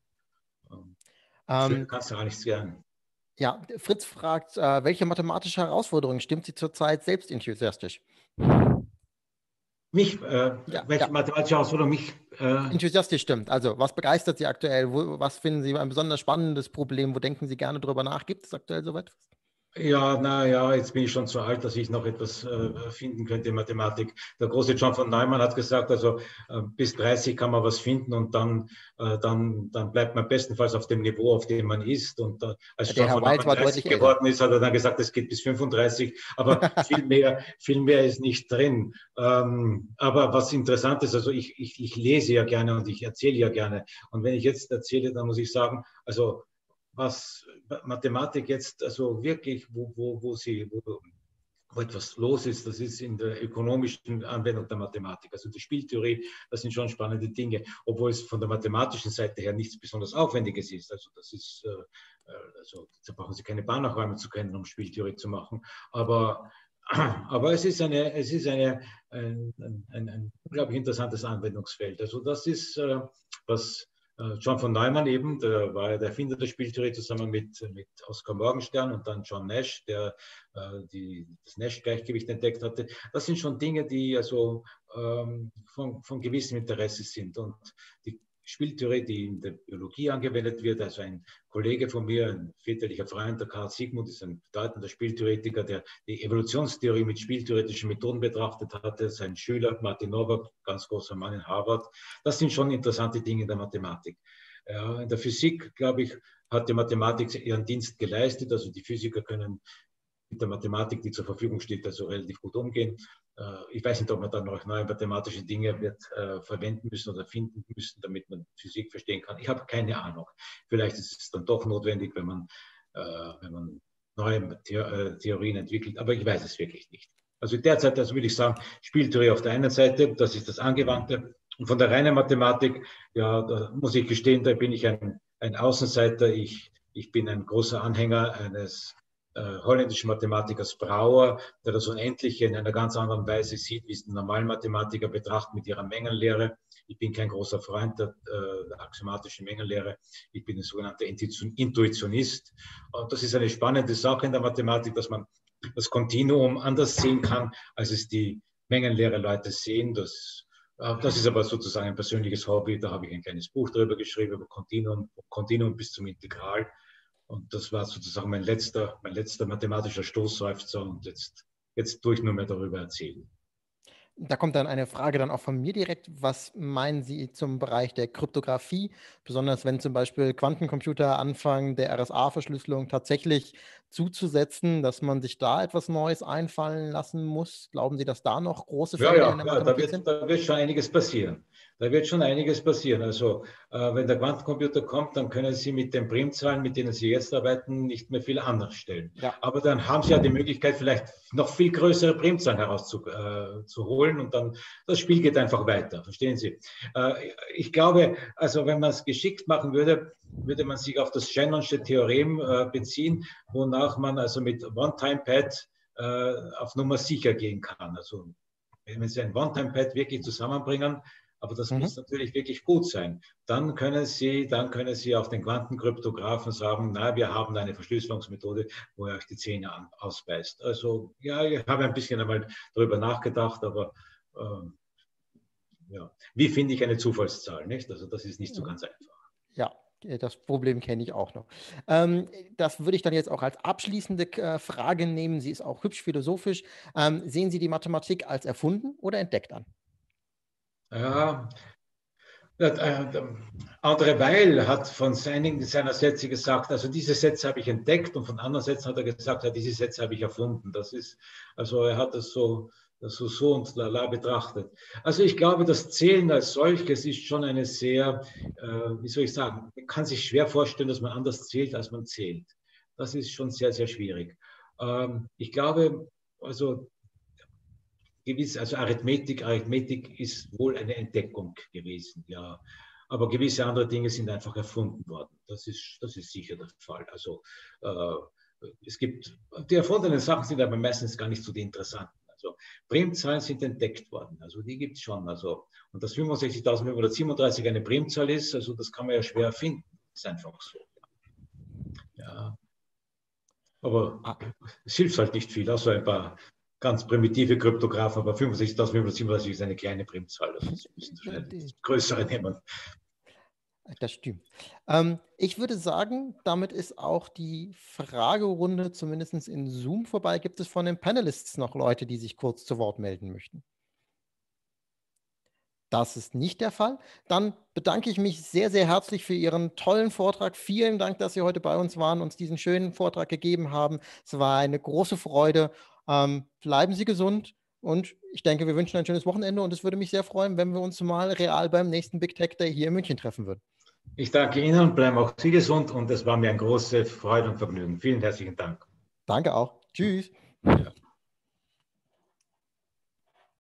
Schön kannst du gar nichts werden. Ja, Fritz fragt, welche mathematische Herausforderung stimmt Sie zurzeit selbst enthusiastisch? Welche mathematische Herausforderung enthusiastisch stimmt. Also, was begeistert Sie aktuell? Was finden Sie ein besonders spannendes Problem? Wo denken Sie gerne drüber nach? Gibt es aktuell so etwas? Ja, naja, jetzt bin ich schon zu alt, dass ich noch etwas finden könnte in Mathematik. Der große John von Neumann hat gesagt, also bis 30 kann man was finden und dann bleibt man bestenfalls auf dem Niveau, auf dem man ist. Und als Der John Herr von Wiles Neumann war 30 deutlich älter. geworden ist, hat er dann gesagt, es geht bis 35, aber viel mehr ist nicht drin. Aber was interessant ist, also ich lese ja gerne und ich erzähle ja gerne. Und wenn ich jetzt erzähle, dann muss ich sagen, also was Mathematik jetzt, also wirklich, wo etwas los ist, das ist in der ökonomischen Anwendung der Mathematik. Also die Spieltheorie, das sind schon spannende Dinge, obwohl es von der mathematischen Seite her nichts besonders Aufwendiges ist. Also das ist, da brauchen Sie keine Banachräume zu kennen, um Spieltheorie zu machen. Aber es ist ein unglaublich interessantes Anwendungsfeld. Also das ist, was John von Neumann eben, der war ja der Erfinder der Spieltheorie zusammen mit Oskar Morgenstern und dann John Nash, der das Nash-Gleichgewicht entdeckt hatte. Das sind schon Dinge, die also von gewissem Interesse sind. Und die Spieltheorie, die in der Biologie angewendet wird, also ein Kollege von mir, ein väterlicher Freund, der Carl Sigmund, ist ein bedeutender Spieltheoretiker, der die Evolutionstheorie mit spieltheoretischen Methoden betrachtet hatte. Sein Schüler Martin Nowak, ganz großer Mann in Harvard. Das sind schon interessante Dinge in der Mathematik. Ja, in der Physik, glaube ich, hat die Mathematik ihren Dienst geleistet. Also die Physiker können mit der Mathematik, die zur Verfügung steht, also relativ gut umgehen. Ich weiß nicht, ob man dann noch neue mathematische Dinge wird verwenden müssen oder finden müssen, damit man Physik verstehen kann. Ich habe keine Ahnung. Vielleicht ist es dann doch notwendig, wenn man neue Theorien entwickelt, aber ich weiß es wirklich nicht. Also derzeit, also würde ich sagen, Spieltheorie auf der einen Seite, das ist das Angewandte. Und von der reinen Mathematik, ja, da muss ich gestehen, da bin ich ein Außenseiter. Ich bin ein großer Anhänger eines holländischen Mathematikers Brouwer, der das Unendliche in einer ganz anderen Weise sieht, wie es die normalen Mathematiker betrachten mit ihrer Mengenlehre. Ich bin kein großer Freund der axiomatischen Mengenlehre. Ich bin ein sogenannter Intuitionist. Und das ist eine spannende Sache in der Mathematik, dass man das Kontinuum anders sehen kann, als es die Mengenlehre-Leute sehen. Das ist aber sozusagen ein persönliches Hobby. Da habe ich ein kleines Buch darüber geschrieben, über Kontinuum bis zum Integral. Und das war sozusagen mein letzter mathematischer Stoßseufzer. Und jetzt tue ich nur mehr darüber erzählen. Da kommt dann eine Frage dann auch von mir direkt. Was meinen Sie zum Bereich der Kryptographie? Besonders wenn zum Beispiel Quantencomputer anfangen, der RSA-Verschlüsselung tatsächlich zuzusetzen, dass man sich da etwas Neues einfallen lassen muss. Glauben Sie, dass da noch große Felder in der Mathematik sind? Da wird schon einiges passieren. Da wird schon einiges passieren. Also wenn der Quantencomputer kommt, dann können Sie mit den Primzahlen, mit denen Sie jetzt arbeiten, nicht mehr viel anstellen. Ja. Aber dann haben Sie ja die Möglichkeit, vielleicht noch viel größere Primzahlen herauszuholen und dann das Spiel geht einfach weiter. Verstehen Sie? Ich glaube, also wenn man es geschickt machen würde, würde man sich auf das Shannonsche Theorem beziehen, wonach man also mit One-Time-Pad auf Nummer sicher gehen kann. Also wenn Sie ein One-Time-Pad wirklich zusammenbringen, aber das muss natürlich wirklich gut sein. Dann können Sie auf den Quantenkryptographen sagen, na, wir haben eine Verschlüsselungsmethode, wo er euch die Zähne ausbeißt. Also ja, ich habe ein bisschen einmal darüber nachgedacht, aber ja, wie finde ich eine Zufallszahl? Nicht? Also das ist nicht so ganz einfach. Ja, das Problem kenne ich auch noch. Das würde ich dann jetzt auch als abschließende Frage nehmen. Sie ist auch hübsch philosophisch. Sehen Sie die Mathematik als erfunden oder entdeckt an? Ja, André Weil hat von seiner Sätze gesagt, also diese Sätze habe ich entdeckt und von anderen Sätzen hat er gesagt, ja, diese Sätze habe ich erfunden. Also er hat das so und lala betrachtet. Also ich glaube, das Zählen als solches ist schon eine sehr, wie soll ich sagen, man kann sich schwer vorstellen, dass man anders zählt, als man zählt. Das ist schon sehr, sehr schwierig. Ich glaube, also Arithmetik ist wohl eine Entdeckung gewesen, ja. Aber gewisse andere Dinge sind einfach erfunden worden. Das ist sicher der Fall. Also die erfundenen Sachen sind aber meistens gar nicht so die interessanten. Also Primzahlen sind entdeckt worden. Also die gibt es schon. Also, und dass 65.537 eine Primzahl ist, also das kann man ja schwer finden. Das ist einfach so. Ja. Aber es hilft halt nicht viel, außer ein paar ganz primitive Kryptographen, aber 65.537 ist eine kleine Primzahl. Also das größere nehmen. Das stimmt. Ich würde sagen, damit ist auch die Fragerunde zumindest in Zoom vorbei. Gibt es von den Panelists noch Leute, die sich kurz zu Wort melden möchten? Das ist nicht der Fall. Dann bedanke ich mich sehr, sehr herzlich für Ihren tollen Vortrag. Vielen Dank, dass Sie heute bei uns waren, uns diesen schönen Vortrag gegeben haben. Es war eine große Freude. Bleiben Sie gesund und ich denke, wir wünschen ein schönes Wochenende und es würde mich sehr freuen, wenn wir uns mal real beim nächsten Big Tech Day hier in München treffen würden. Ich danke Ihnen und bleiben auch Sie gesund und es war mir eine große Freude und Vergnügen. Vielen herzlichen Dank. Danke auch. Tschüss.